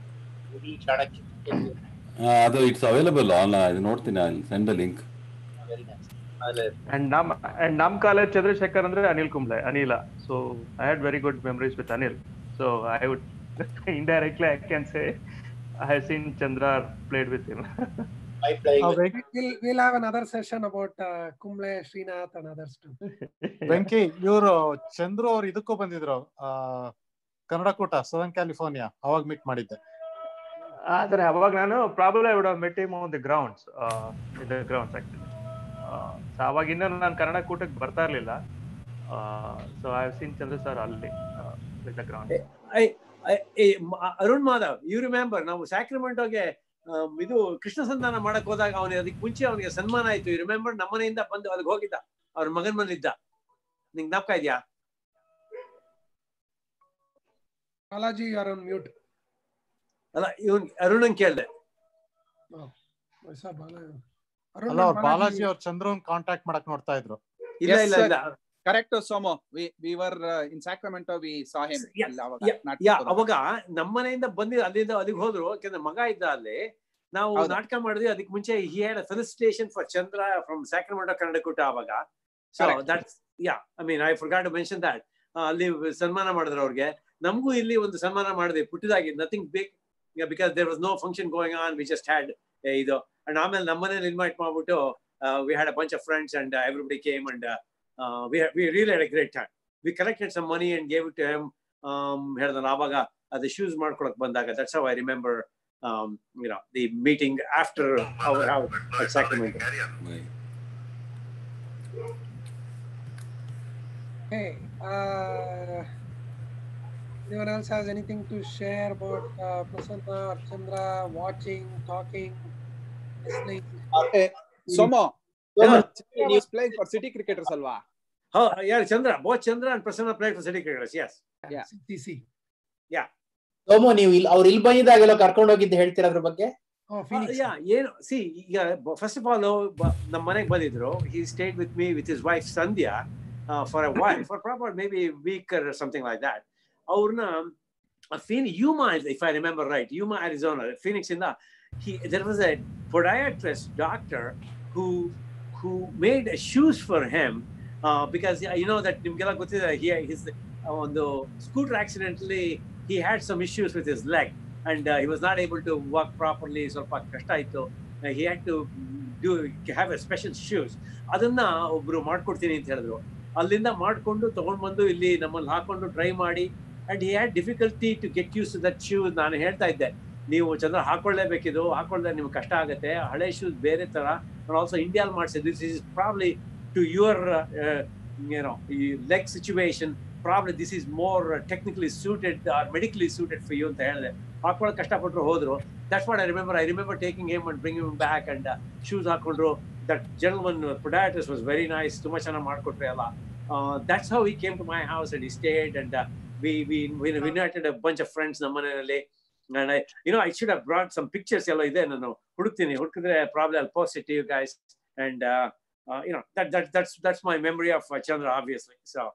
ಅದು ಇಟ್ಸ್ ಅವೈಲಬಲ್ ಆನ್ಲೈನ್. ನೋಡ್ತೀನಿ, I send the link. And Nam and Nam college Chandrasekhar andre Anil Kumble, Anila. So I had very good memories with Anil. So I would indirectly I can say I have seen Chandra played with him. By playing Oh, with we'll, we'll have another session about uh, Kumble, Srinath and others too. Venki, ಇವರು ಚಂದ್ರು ಅವ್ರು ಇದಕ್ಕೂ ಬಂದಿದ್ರು, ಕನ್ನಡ ಕೂಟ southern California, ಅವಾಗ meet ಮಾಡಿದ್ದೆ. ಆದ್ರೆ ಅವಾಗ ನಾನು probably I would have met him on the grounds, in the grounds actually. So ಅವಾಗ ಇನ್ನೂ ನಾನು ಕನ್ನಡ ಕೂಟಕ್ಕೆ ಬರ್ತಾ ಇರ್ಲಿಲ್ಲ. So I have seen Chandra sir ಅಲ್ಲಿ with the ground. Arun Madhav, you remember ನಾವು ಸ್ಯಾಕ್ರಮೆಂಟೋಗೆ ಇದು ಕೃಷ್ಣ ಸಂಧಾನ ಮಾಡಕ್ ಹೋದಾಗ ಅವನಿಗೆ ಅದಕ್ಕೆ ಮುಂಚೆ ಅವನಿಗೆ ಸನ್ಮಾನ ಆಯ್ತು. You remember? ನಮ್ಮ ಮನೆಯಿಂದ ಬಂದು ಅಲ್ಲಿಗೆ ಹೋಗಿದ್ದ, ಅವ್ರ ಮಗನ್ ಮನೇಲಿದ್ದ. ನಿಂಗೆ ಜ್ಞಾಪಕ ಇದೆಯಾ? Balaji are on mute. ಅಲ್ಲ, ಇವನ್ ಅರುಣನ್ ಕೇಳ್ದೆ. ಅಲ್ಲ, ಅವ್ರು ಬಾಲಾಜಿ ಅವ್ರ ಚಂದ್ರನ್ ಕಾಂಟ್ಯಾಕ್ಟ್ ಮಾಡಕ್ ನೋಡ್ತಾ ಇದ್ರು. ಇಲ್ಲ ಇಲ್ಲ ಇಲ್ಲ, correct Somu. We we were in Sacramento, we saw him. ಅವಾಗ ನಮ್ಮ ಮನೆಯಿಂದ ಬಂದಿ ಅಲ್ಲಿಂದ ಅಲ್ಲಿಗೆ ಹೋದ್ರು, ಯಾಕಂದ್ರೆ ಮಗ ಇದ್ದ ಅಲ್ಲಿ. ನಾವು ನಾಟಕ ಮಾಡಿದ್ವಿ. ಅದಕ್ಕೆ ಮುಂಚೆ he had a felicitation for Chandra from Sacramento Kannada Koota ಅವಾಗ. So that's yeah I mean I forgot to mention that. ಅಲ್ಲಿ ಸನ್ಮಾನ ಮಾಡಿದ್ರು ಅವ್ರಿಗೆ. ನಮಗೂ ಇಲ್ಲಿ ಒಂದು ಸನ್ಮಾನ ಮಾಡಿದ್ವಿ ಪುಟ್ಟದಾಗಿ, nothing big, because there was no function going on. We just had ಇದು. ಅಂಡ್ ಆಮೇಲೆ ನಮ್ಮ ಮನೇಲಿ ಇನ್ವೈಟ್ ಮಾಡ್ಬಿಟ್ಟು we had a bunch of friends and everybody came and we we really had a great time. We collected some money and gave it to him. ಹೇಳಿದ್ರೆ ಆವಾಗ ಅದು shoes ಮಾಡ್ಕೊಳಕ್ ಬಂದಾಗ, that's how I remember you know the meeting after our house at Sacramento. Hey, uh, anyone else has anything to share about uh, Prasanna or Chandra, watching, talking, listening? Okay, Somo, Yeah. he was playing for City Cricketers alva. Oh, yeah, Chandra. Both Chandra and Prasanna played for City Cricketers. Yes. Yeah. C C. Yeah. Somu, ನೀವು ಇಲ್ಲಿ ಅವ್ರು ಇಲ್ಲಿ ಬಂದಿದ್ದಾಗೆಲ್ಲ ಕರ್ಕೊಂಡು ಹೋಗಿದ್ದು ಹೇಳ್ತೀರಾ ಅದ್ರ ಬಗ್ಗೆ? Oh, Phoenix. Uh, yeah, ಏನು ಸಿ ಈಗ ಫಸ್ಟ್ ಆಫ್ ಆಲ್ ನಮ್ಮ ಮನೆಗೆ ಬಂದಿದ್ರು. He stayed with me with his wife Sandhya uh, for a while, for proper maybe a week or something like that. ಅವ್ರನ್ನ Phoenix, Yuma, if I remember right, Yuma, Arizona, Phoenix in the, he, there was a podiatrist doctor who who made shoes for him uh, because you know that nimgela gottida he his uh, on the scooter accidentally he had some issues with his leg and uh, he was not able to walk properly. ಸ್ವಲ್ಪ ಕಷ್ಟ ಆಯ್ತು. He had to do have a special shoes. ಅದನ್ನ ಒಬ್ರು ಮಾಡ್ಕೊಡ್ತೀನಿ ಅಂತ ಹೇಳಿದ್ರು. ಅಲ್ಲಿಂದ ಮಾಡ್ಕೊಂಡು ತಗೊಂಡ್ ಬಂದು ಇಲ್ಲಿ ನಮ್ಮಲ್ಲಿ ಹಾಕೊಂಡು ಟ್ರೈ ಮಾಡಿ and he had difficulty to get used to that shoe. ನಾನು ಹೇಳ್ತಾ ಇದ್ದೆ, ನೀವು ಚಂದ್ರ ಹಾಕೊಳ್ಳೇಬೇಕಿದು, ಹಾಕೊಳ್ಳದೆ ನಿಮ್ಗೆ ಕಷ್ಟ ಆಗುತ್ತೆ, ಹಳೆ ಶೂಸ್ ಬೇರೆ ತರ. ಆಲ್ಸೋ ಇಂಡಿಯಾಲ್ ಮಾಡಿಸಿದ್ದು, this is probably to your you know, leg situation. Probably this is more uh, technically suited or medically suited for you. That's what I remember. I remember taking him and bringing him back, and uh, shoes hakondru. That gentleman, uh, podiatrist, was very nice. Too much uh, That's how he came to my house, and he stayed, and uh, we, we we invited a bunch of friends. And I, you know, I should have brought some pictures. Probably I'll post it to you guys. And uh, uh, you know, that that that's that's my memory of uh, Chandra, obviously. So.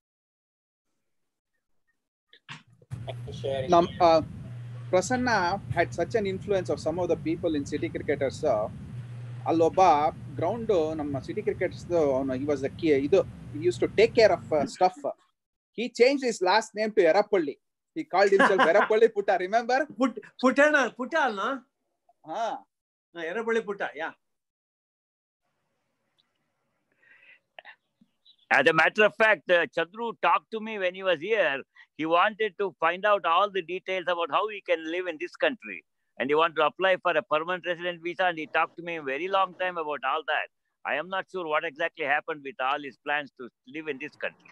Nam, uh, Prasanna had such an influence of some of the people in city cricketers. Uh, Alloba ground ನಮ್ಮ city cricketers, he was the key. He used to take care of uh, stuff. He changed his last name to Erapalli. He called himself Erapalli Putta. Remember? Put Putana Putta, no? Ah, Erapalli Putta. Yeah. As a matter of fact, uh, Chandru talked to me when he was here. He wanted to find out all the details about how he can live in this country. And he wanted to apply for a permanent resident visa. And he talked to me a very long time about all that. I am not sure what exactly happened with all his plans to live in this country.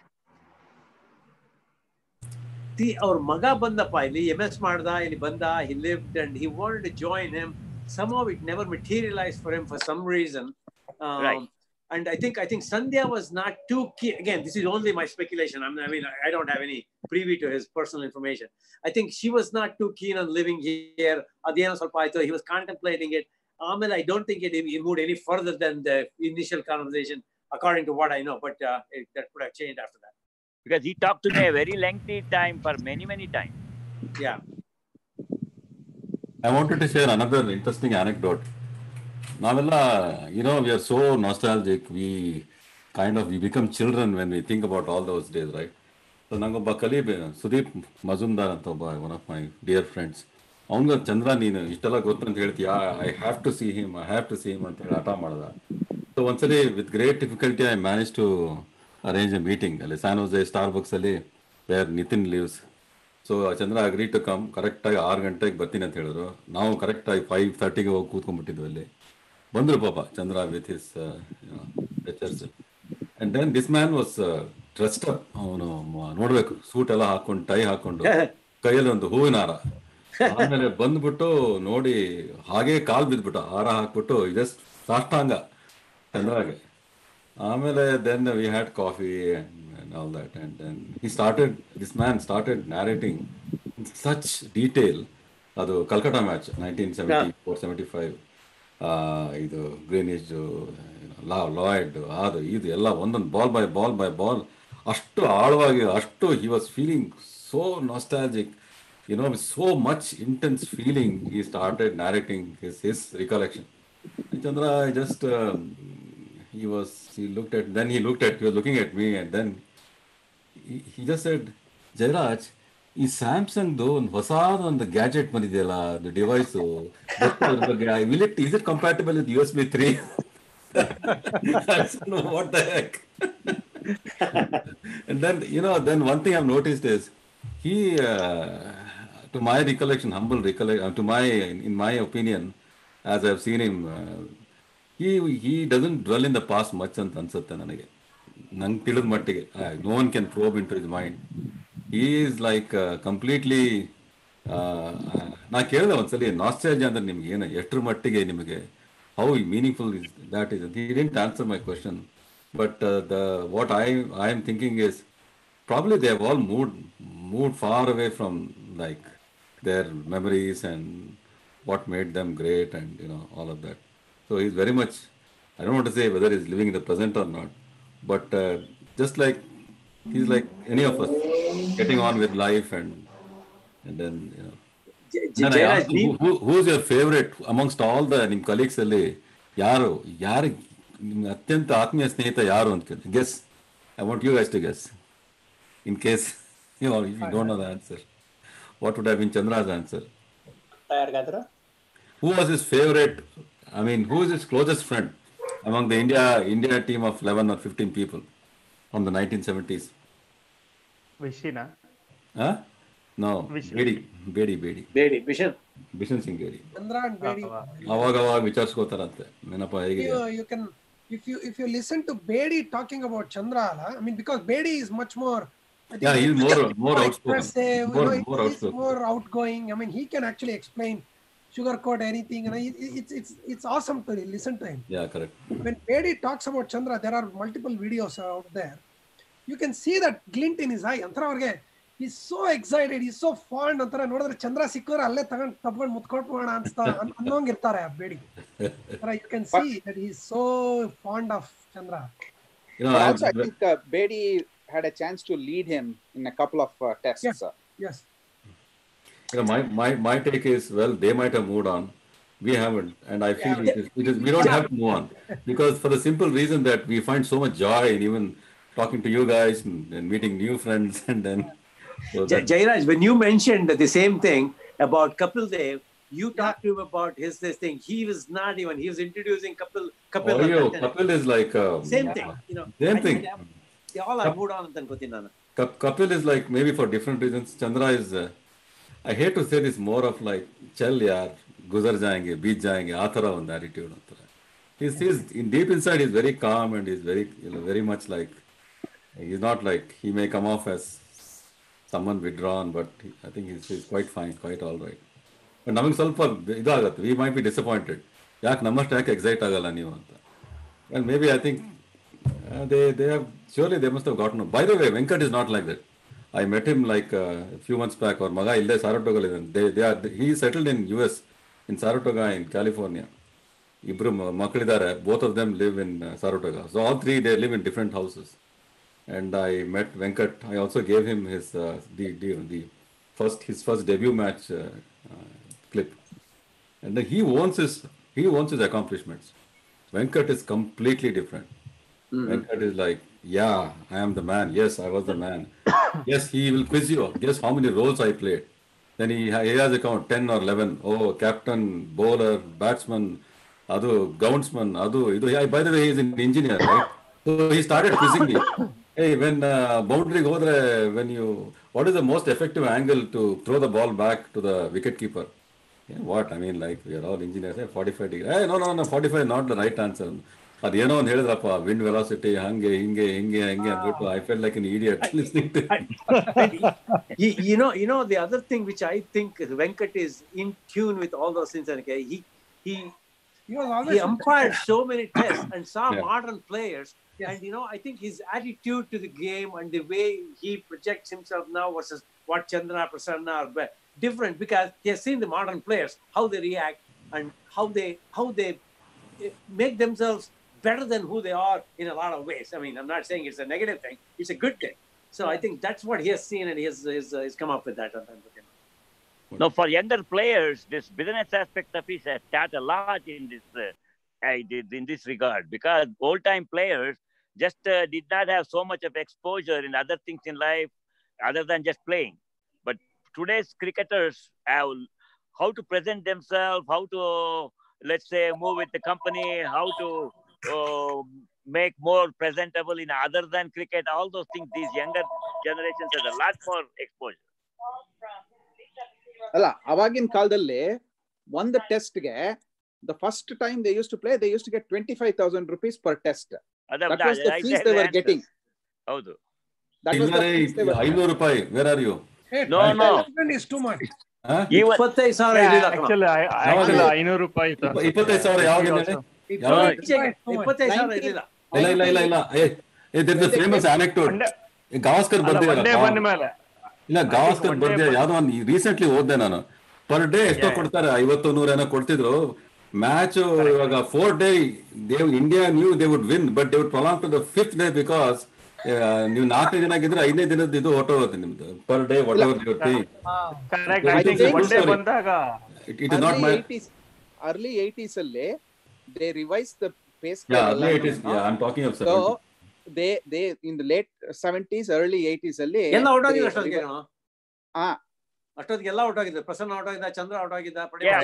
The our maga banda paili M S Marda, ili banda, he lived and he wanted to join him. Somehow it never materialized for him for some reason. Um, right. And I think I think Sandhya was not too keen. Again, this is only my speculation. I mean, I mean, I don't have any privy to his personal information. I think she was not too keen on living here. He was contemplating it. Amel, I don't think it, he moved any further than the initial conversation, according to what I know. But uh, it, that could have changed after that. Because he talked to me a very lengthy time for many, many times. Yeah. I wanted to share another interesting anecdote. Navella, you know, we are so nostalgic. We kind of we become children when we think about all those days, right? So, Nangobba Kalib, Sudeep Mazumdar, one of my dear friends. Aunga Chandra Nina, Ishtala Gotan, I have to see him, I have to see him. So, once a day, with great difficulty, I managed to arrange a meeting at San Jose Starbucks, where Nitin lives. So, Chandra agreed to come. Correct time, six ಗಂಟೆಗೆ ಬರ್ತೀನಿ ಅಂತ ಹೇಳಿದ್ರು. ನಾವು correct ಆಗಿ five thirty ಗೆ ಹೋಗಿ ಕೂತ್ಕೊಂಡ್ಬಿಟ್ಟಿದ್ವಿ ಅಲ್ಲಿ. ಬಂದ್ರು ಪಾಪ ಚಂದ್ರ with his uh, you know, lectures. And then this man was uh, dressed up. ಅವನು ನೋಡ್ಬೇಕು ಸೂಟ್ ಎಲ್ಲ ಹಾಕೊಂಡು ಟೈ ಹಾಕೊಂಡು ಕೈಯಲ್ಲಿ ಒಂದು ಹೂವಿನ ಹಾರ. ಆಮೇಲೆ ಬಂದ್ಬಿಟ್ಟು ನೋಡಿ ಹಾಗೆ ಕಾಲ್ ಬಿದ್ಬಿಟ್ಟು ಹಾರ ಹಾಕ್ಬಿಟ್ಟು ಜಸ್ಟ್ ಸಾಷ್ಟಾಂಗ ಚಂದ್ರಾಗೆ. ಆಮೇಲೆ then we had coffee and, and all that, and then he started, this man started narrating in such detail. ಅದು Kalkatta match nineteen seventy-four seventy-five, ಇದು ಗ್ರೀನಿಶ್ ಲಾ ಲಾಯ್ಡ್ ಅದು ಇದು ಎಲ್ಲ ಒಂದೊಂದು ball by ball by ball ಅಷ್ಟು ಆಳವಾಗಿ ಅಷ್ಟು he was feeling so nostalgic, you know, with so much intense feeling. He started narrating his his recollection. Chandra just um, he was he looked at then he looked at he was looking at me, and then he, he just said, Jairaj, ಈ ಸ್ಯಾಮ್ಸಂಗ್ದು ಒಂದು ಹೊಸಾದ ಒಂದು gadget ಬಂದಿದೆಯಲ್ಲ, ಅದು device, will it is it compatible with U S B three? What the heck? And then, you know, then one thing I've noticed is he, uh, to my recollection, humble recollection, to my, in my opinion, as I've seen him, uh, he he doesn't dwell in the past much ಅಂತ ಅನ್ಸುತ್ತೆ ನನಗೆ, ನಂಗೆ ತಿಳಿದ ಮಟ್ಟಿಗೆ. No one can probe into his mind. He is like uh, completely, ನಾ ಕೇಳಿದೆ ಒಂದ್ಸಲಿ nostalgia ಅಂದ್ರೆ ನಿಮ್ಗೆ ಏನು, ಎಷ್ಟರ ಮಟ್ಟಿಗೆ ನಿಮಗೆ, how meaningful is that is? He didn't answer my question, but uh, the what I I am thinking is probably they have all moved moved far away from like their memories and what made them great, and you know, all of that. So he's very much, I don't want to say whether he's living in the present or not, but uh, just like he's like any of us, getting on with life, and and then, you know. Then I asked him, who, who, who's your favorite amongst all the ನಿಮ್ಮ colleagues ಅಲ್ಲಿ, ಯಾರು ಯಾರು ನಿಮ್ಮ ಅತ್ಯಂತ ಆತ್ಮೀಯ ಸ್ನೇಹಿತ ಯಾರು ಅಂತ ಕೇಳಿ. Guess. I want you guys to guess. In case you know if you don't know the answer, what would have been Chandra's answer? Who was his favorite? I mean, who is his closest friend among the India India team of eleven or fifteen people from the nineteen seventies? Vishina? Huh? No. Bedi. Bedi. Bedi. Bedi. Bishan. Bishan Singh Bedi. Chandra and Bedi. ಅವಾಗ ಅವಾಗ ವಿಚಾರಿಸ್ಕೋತಾರಂತೆ, ನೆನಪ ಹೇಗಿದೆ. You can if you if you listen to Bedi talking about Chandra, I mean, because Bedi is much more. I think Yeah, he's more more outspoken. expressive, More, you know, more he's outspoken. more outgoing. I mean, he can actually explain sugarcoat anything. You know, it, it's it's it's awesome to listen to him. Yeah, correct. When Bedi talks about Chandra, there are multiple videos out there. You can see that glint in his eye. Antara he's so excited. He's so fond. Antara nodadre Chandra sikkore alle tagan tapಕೊಂಡು ಮುತ್ಕೊಟ್ಬೋಣ ಅನ್ಸ್ತಾ ಅನ್ನೋಂಗ್ ಇರ್ತಾರೆ ಆ Bedi. You can see that he's so fond of Chandra. You know, but I, also I think uh, Bedi had a chance to lead him in a couple of uh, tests. Yes. Uh. Yes. You know, my, my, my take is, well, they might have moved on. We haven't. And I feel Yeah. it is, it is, we don't have to move on. Because for the simple reason that we find so much joy in even talking to you guys and, and meeting new friends. And then. So J- Jairaj, when you mentioned the same thing about Kapil Dev, you talked to him about his this thing. He was not even, he was introducing Kapil. Kapil, oh, yo, Kapil is like. Um, same thing. You know, same I thing. think they all are moved on and then Gotinana. Kapil is like, maybe for different reasons. Chandra is, uh, I hate to say this, more of like, chal yaar, guzar jayenge, beat jayenge, athara on attitude. He's, he's in deep inside, he's very calm and he's very, you know, very much like, he's not like, he may come off as someone withdrawn, but he, I think he's, he's quite fine, quite all right. But ನಮಗೆ ಸ್ವಲ್ಪ ಇದಾಗತ್ತೆ, we might be disappointed. ಯಾಕೆ ನಮ್ಮಷ್ಟು ಯಾಕೆ excite ಆಗಲ್ಲ ನೀವು ಅಂತ. And maybe I think uh, they, they have, surely they must have gotten. By the way, Venkat is not like that. I met him like uh, a few months back, or Maga Ille Saratoga. They, they are, he is settled in U S, in Saratoga in California. Ibru Makalidare, both of them live in uh, Saratoga. So all three, they live in different houses. And I met Venkat. I also gave him his uh, the, the the first his first debut match uh, uh, clip, and then he wants his he wants his accomplishments. Venkat is completely different. Mm-hmm. Venkat is like, yeah, I am the man. Yes, I was the man. Yes, he will quiz you. Guess how many roles I played. Then he he has a count ten or eleven. Oh, captain, bowler, batsman, adu groundsman, adu idu. Yeah, by the way, he is an engineer, right? So he started quizzing me. Hey, when uh, boundary go there, when you, what is the most effective angle to throw the ball back to the wicket keeper? Yeah, what? I mean, like, we are all engineers. Hey, forty-five degree. Hey, no, no, no, forty-five is not the right answer. ಅದು ಏನೋ ಒಂದು ಹೇಳಿದ್ರಪ್ಪ, wind velocity, ಹಂಗೆ ಹಿಂಗೆ ಹಿಂಗೆ ಹಿಂಗೆ ಅಂದ್ಬಿಟ್ಟು I felt like an idiot listening to it. you, you know, you know, the other thing which I think Venkat is in tune with all those things, okay, he, he, he, was he umpired so many tests and saw Yeah. modern players. Yes. And, you know, I think his attitude to the game and the way he projects himself now versus what Chandra, Prasanna are different, because he has seen the modern players, how they react and how they, how they make themselves better than who they are in a lot of ways. I mean, I'm not saying it's a negative thing. It's a good thing. So I think that's what he has seen, and he has, he's, uh, he's come up with that. No, for younger players, this business aspect of it has taught a lot in this, uh, in this regard, because old-time players just uh, did not have so much of exposure in other things in life other than just playing. But today's cricketers have how to present themselves, how to, let's say, move with the company, how to uh, make more presentable in other than cricket, all those things. These younger generations have a lot more exposure. ಅಲ್ಲ, ಅವಾಗಿನ ಕಾಲದಲ್ಲಿ ಒಂದು ಟೆಸ್ಟ್ಗೆ the first time they used to play, they used to get twenty-five thousand rupees per test. That was the fees they were getting. ಹೌದು. That was the fees they were ಐನೂರು ರೂಪಾಯಿ. Where are you? Hey, no, no. is too much. ಇಪ್ಪತ್ತೈದು ಸಾವಿರ ಇರಲಿಲ್ಲ. Actually, ಐನೂರು ರೂಪಾಯಿ ಇತ್ತು. ಇಪ್ಪತ್ತೈದು ಸಾವಿರ ಯಾವಾಗ? ಇಪ್ಪತ್ತೈದು ಸಾವಿರ ಇರಲಿಲ್ಲ. ಇಲ್ಲ ಇಲ್ಲ ಇಲ್ಲ ಇಲ್ಲ. ಏ there is a famous anecdote. Gavaskar ಬರ್ದಿದ್ದಾರೆ. ಇಲ್ಲ, ಗವಾಸ್ಕರ್ ಬರ್ದಿದ್ದಾರೆ. ಯಾವ್ದೋ ಒಂದು ರೀಸೆಂಟ್ಲಿ ಓದ್ದೆ ನಾನು. ಪರ್ ಡೇ ಎಷ್ಟೋ ಕೊಡ್ತಾರೆ, ಐವತ್ತು ನೂರ ಏನೋ ಕೊಡ್ತಿದ್ರು. ಮ್ಯಾಚ್ ಇವಾಗ four day they India knew they would win, but they would prolong to the fifth day because ನೀವು ನಾಲ್ಕನೇ ದಿನ ಆಗಿದ್ರೆ ಐದನೇ ದಿನದ ಇದು ಹೊಟ್ಟೋಗುತ್ತೆ ನಿಮ್ದು per day whatever your pay. It is not my early eighties ಅಲ್ಲಿ they revised the pace. Yeah, early eighties. Yeah, I'm talking of seventies. So they they in the late seventies, early eighties ಅಲ್ಲಿ ಎಲ್ಲ out ಆಗಿದ್ರು ಅಷ್ಟೊತ್ತಿಗೆ. ಆ ಅಷ್ಟೊತ್ತಿಗೆ ಎಲ್ಲ out ಆಗಿದ್ರು. Prasanna out ಆಗಿದ್ದ, ಚಂದ್ರ ಔಟ್ ಆಗಿದ್ದ,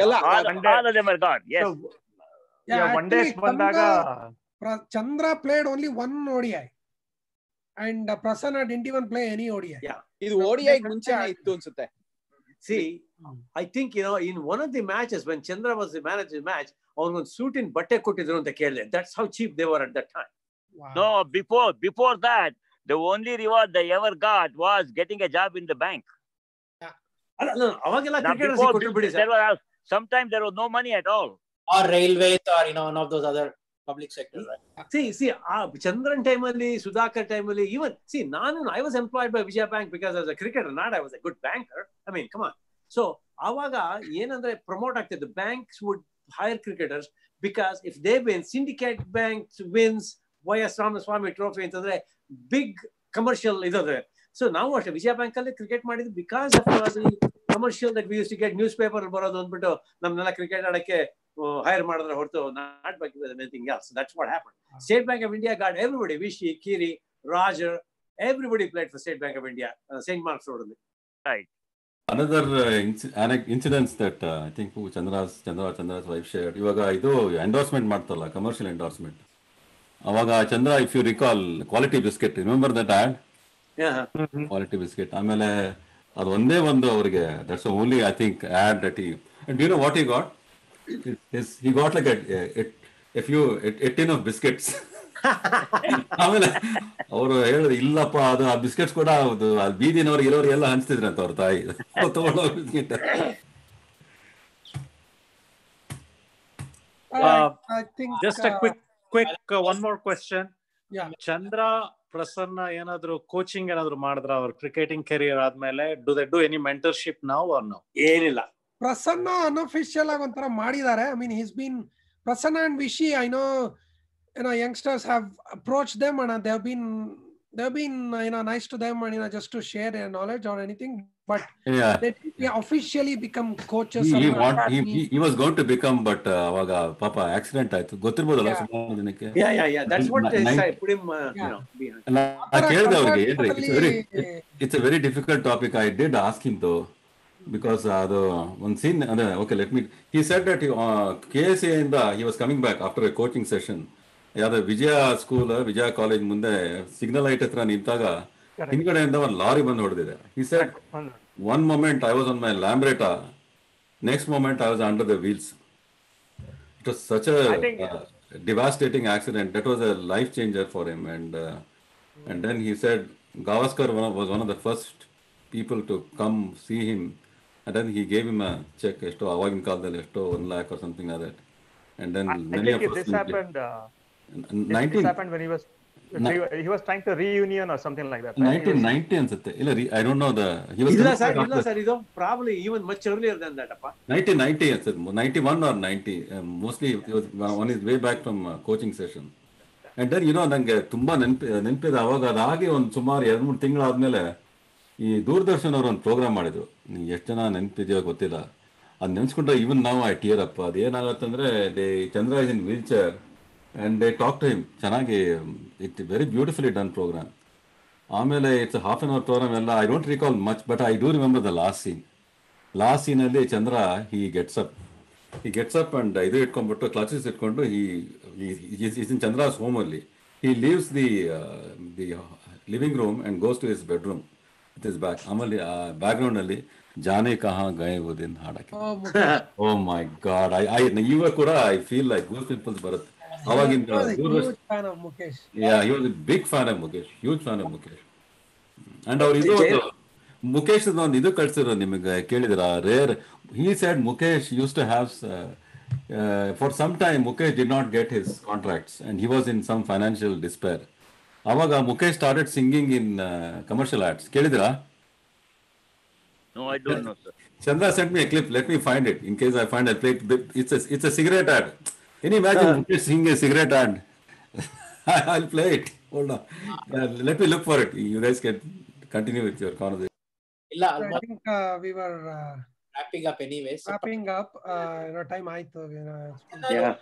Chandra played only one O D I and uh, Prasanna didn't even play any O D I. Yeah, ಇದು O D I ಮುಂಚೆನೇ ಇತ್ತು ಅನ್ಸುತ್ತೆ. See, I think, you know, in one of the matches when Chandra was the manager match, ಅವ್ರಿಗೊಂದು ಸೂಟಿನ ಬಟ್ಟೆ ಕೊಟ್ಟಿದ್ರು ಅಂತ ಕೇಳಿದೆ. That's how cheap they were at that time. Wow. No, before before that, the only reward they ever got was getting a job in the bank. ಅಲ್ಲ ಅವಾಗೆಲ್ಲ Now, cricketers before ಕೊಟ್ಟು ಬಿಡಿ this, there was sometimes there was no money at all. Or railways, or you know, one of those other public sectors, right? See, see, ಆ ಚಂದ್ರನ್ ಟೈಮಲ್ಲಿ, ಸುಧಾಕರ್ ಟೈಮಲ್ಲಿ, even see, ನಾನು I was employed by Vijaya Bank because I was a cricketer, not I was a good banker. I mean, come on. So ಆವಾಗ ಏನಂದ್ರೆ promote ಆಗ್ತಿತ್ತು. Banks would hire cricketers because if they win, Syndicate Bank wins Y S Ramaswamy trophy ಅಂತಂದ್ರೆ big commercial ಇದಾದ್ರೆ. So ನಾವು ಅಷ್ಟೇ Vijaya Bank ಅಲ್ಲಿ cricket ಮಾಡಿದ್ವಿ because of the commercial that we used to get news paper ಬರೋದು ಅಂದ್ಬಿಟ್ಟು ನಮ್ನೆಲ್ಲ ಕ್ರಿಕೆಟ್ ಆಡಕ್ಕೆ ಹೈರ್ ಮಾಡಿದ್ರೆ ಹೊರತು not by anything else. That's what happen. State Bank of India got everybody, Vishi, Kiri, Roger, everybody played for State Bank of India, Saint Marks Road ಅಲ್ಲಿ. Right. Another uh, incidents that uh, I think Chandra's Chandra Chandra's wife shared. ಇವಾಗ ಇದು endorsement ಮಾಡ್ತಲ್ಲ, commercial endorsement. ಅವಾಗ Chandra, if you recall, quality biscuit, remember that ad? Quality biscuit. ಆಮೇಲೆ ಅದು ಒಂದೇ ಒಂದು ಅವರಿಗೆ, that's only I think ad that he, and you know what he got? He got like a few a tin of biscuits. ಆಮೇಲೆ ಅವರು ಹೇಳಿದ್ರು, ಇಲ್ಲಪ್ಪ ಅದು ಆ ಬಿಸ್ಕೆಟ್ಸ್ ಕೂಡ ಅದು ಬೀದಿನವ್ರು ಇರೋರು ಎಲ್ಲ ಹಂಚ್ತಿದ್ರು ಅಂತ ಅವ್ರ ತಾಯಿ ತಗೊಂಡೋ biscuit. I think just a quick quick uh, one more question. Yeah. Chandra, Prasanna ಏನಾದ್ರು ಕೋಚಿಂಗ್ ಏನಾದ್ರು ಮಾಡಿದ್ರ ಅವ್ರ ಕ್ರಿಕೆಟಿಂಗ್ ಕೆರಿಯರ್ ಆದ್ಮೇಲೆ? Do they do any mentorship now or no? ಏನಿಲ್ಲ. ಪ್ರಸನ್ನ ಅನ್ಅಫಿಷಿಯಲ್ ಆಗಿ ಒಂಥರ ಮಾಡಿದ್ದಾರೆ. I mean he's been Prasanna and Vishi, I know you know youngsters have approached them and they have been they have been you know nice to them and you know just to share their knowledge or anything, but yeah, they didn't officially become coaches. he, he, want, he, he, he was going to become, but ಅವಾಗ ಪಾಪ accident ಆಯ್ತು, ಗೊತ್ತಿರಬಹುದಲ್ಲ ಸುಮಾರು ಜನಕ್ಕೆ. Yeah, yeah, yeah. That's what they say. Put him, uh, you know, behind. ನಾ ಕೇಳಿದೆ ಅವ್ರಿಗೆ, ಏನ್ರಿ, it's a very it's a very difficult topic. I did ask him though, because ಅದು ಒಂದು ಸೀನ್ ಅಂದ್ರೆ, okay, let me, he said that K S A ಇಂದ he was coming back after a coaching session. ಯಾವ್ದು Vijaya school, Vijaya college ಮುಂದೆ signal light ಹತ್ರ ನಿಂತಾಗ ಹಿಂದ್ಗಡೆಯಿಂದ ಒಂದು lorry ಬಂದು ಹೊಡೆದಿದೆ. He said, one moment I was on my Lambretta, next moment I was under the wheels. It was such a uh, devastating accident. That was a life changer for him. And uh, and then he said Gavaskar was one of the first people to come see him, and then he gave him a check, esto avagin kaladalli esto one lakh or something like that. And then I, many I think of us this happened uh, nineteen this happened when he was he, he was trying to reunion or something like that, right? nineteen ninety ansette illa, I don't know the, he was illa sir illa sir ido probably even much earlier than that appa. nineteen ninety ansette, ninety-one or ninety, uh, mostly he was on his way back from uh, coaching session. And then you know ನಂಗೆ ತುಂಬಾ ನೆನಪಿ ನೆನಪಿದೆ ಅವಾಗ ಅದಾಗಿ ಒಂದು ಸುಮಾರು ಎರಡು ಮೂರು ತಿಂಗಳಾದ್ಮೇಲೆ ಈ ದೂರದರ್ಶನ್ ಅವರು ಒಂದು ಪ್ರೋಗ್ರಾಮ್ ಮಾಡಿದ್ರು. ಎಷ್ಟು ಜನ ನೆನಪಿದೆಯೋ ಗೊತ್ತಿಲ್ಲ, ಅದು ನೆನೆಸ್ಕೊಂಡ್ರೆ ಇವನ್ ನಾವು ಐ ಟಿಯರ್ ಅಪ್. ಅದೇನಾಗತ್ತಂದ್ರೆ they Chandra is in wheelchair and they talk to him ಚೆನ್ನಾಗಿ, it very beautifully done program. ಆಮೇಲೆ it's half an hour program ಎಲ್ಲ, I don't recall much, but I do remember the last scene. Last ಸೀನಲ್ಲಿ Chandra he gets up he gets up and ಇದು ಇಟ್ಕೊಂಡ್ಬಿಟ್ಟು crutches ಇಟ್ಕೊಂಡು he is in Chandra's ಹೋಮಲ್ಲಿ, he leaves the the living room and goes to his bedroom with his back. ಆಮೇಲೆ background ಅಲ್ಲಿ ಜಾನೆ ಕಹಾ ಗಯೆ ವೋ ದಿನ್ ಹಾಡಕ್ಕೆ. Oh my god, I I ಇವಾಗ ಕೂಡ I feel like goose pimples ಬರುತ್ತೆ. ಅವಾಗಿನ huge fan of Mukesh. Yeah, he was a big fan of Mukesh, huge fan of Mukesh. And ಅವ್ರು ಇದು ಮುಖೇಶ್ ಒಂದು ಇದು ಕಳ್ಸಿರೋ ನಿಮಗೆ ಕೇಳಿದ್ರ, rare. He said Mukesh used to have uh, uh, for some time Mukesh did not get his contracts and he was in some financial despair. ಅವಾಗ Mukesh started singing in uh, commercial ads. ಕೇಳಿದ್ರಾ? No, I don't know, sir. Chandra sent me a clip. Let me find it in case I find I play. It's a it's a cigarette ad. Can you imagine uh, Mukesh singing a cigarette ad? I'll play it. Hold on. Uh, let me look for it. You guys can continue with your conversation. Illa, I think uh, we were uh, wrapping up anyways. Wrapping up. Uh, you know, time aaytu. You know, yeah.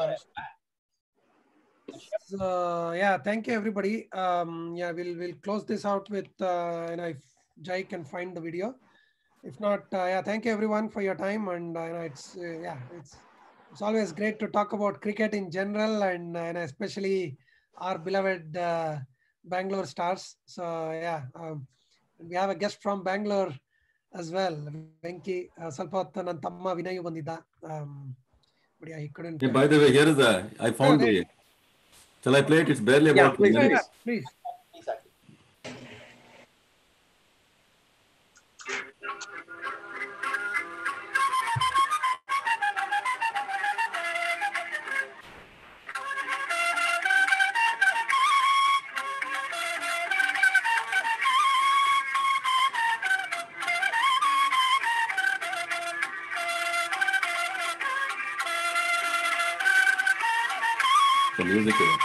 So yeah, thank you everybody. Um, yeah, we'll we'll close this out with uh, you know, if Jai can find the video. If not, uh, yeah, thank you everyone for your time, and uh, you know, it's uh, yeah, it's. It's always great to talk about cricket in general, and, uh, and especially our beloved uh, Bangalore Stars. So yeah, um, we have a guest from Bangalore as well, Venki. Salpa hotta nan tamma Vinay bandidda. but yeah, he couldn't. Hey, by the way, here is the, I found Yeah, the, shall I play it? It's barely Yeah, about two please, minutes. please. The music here.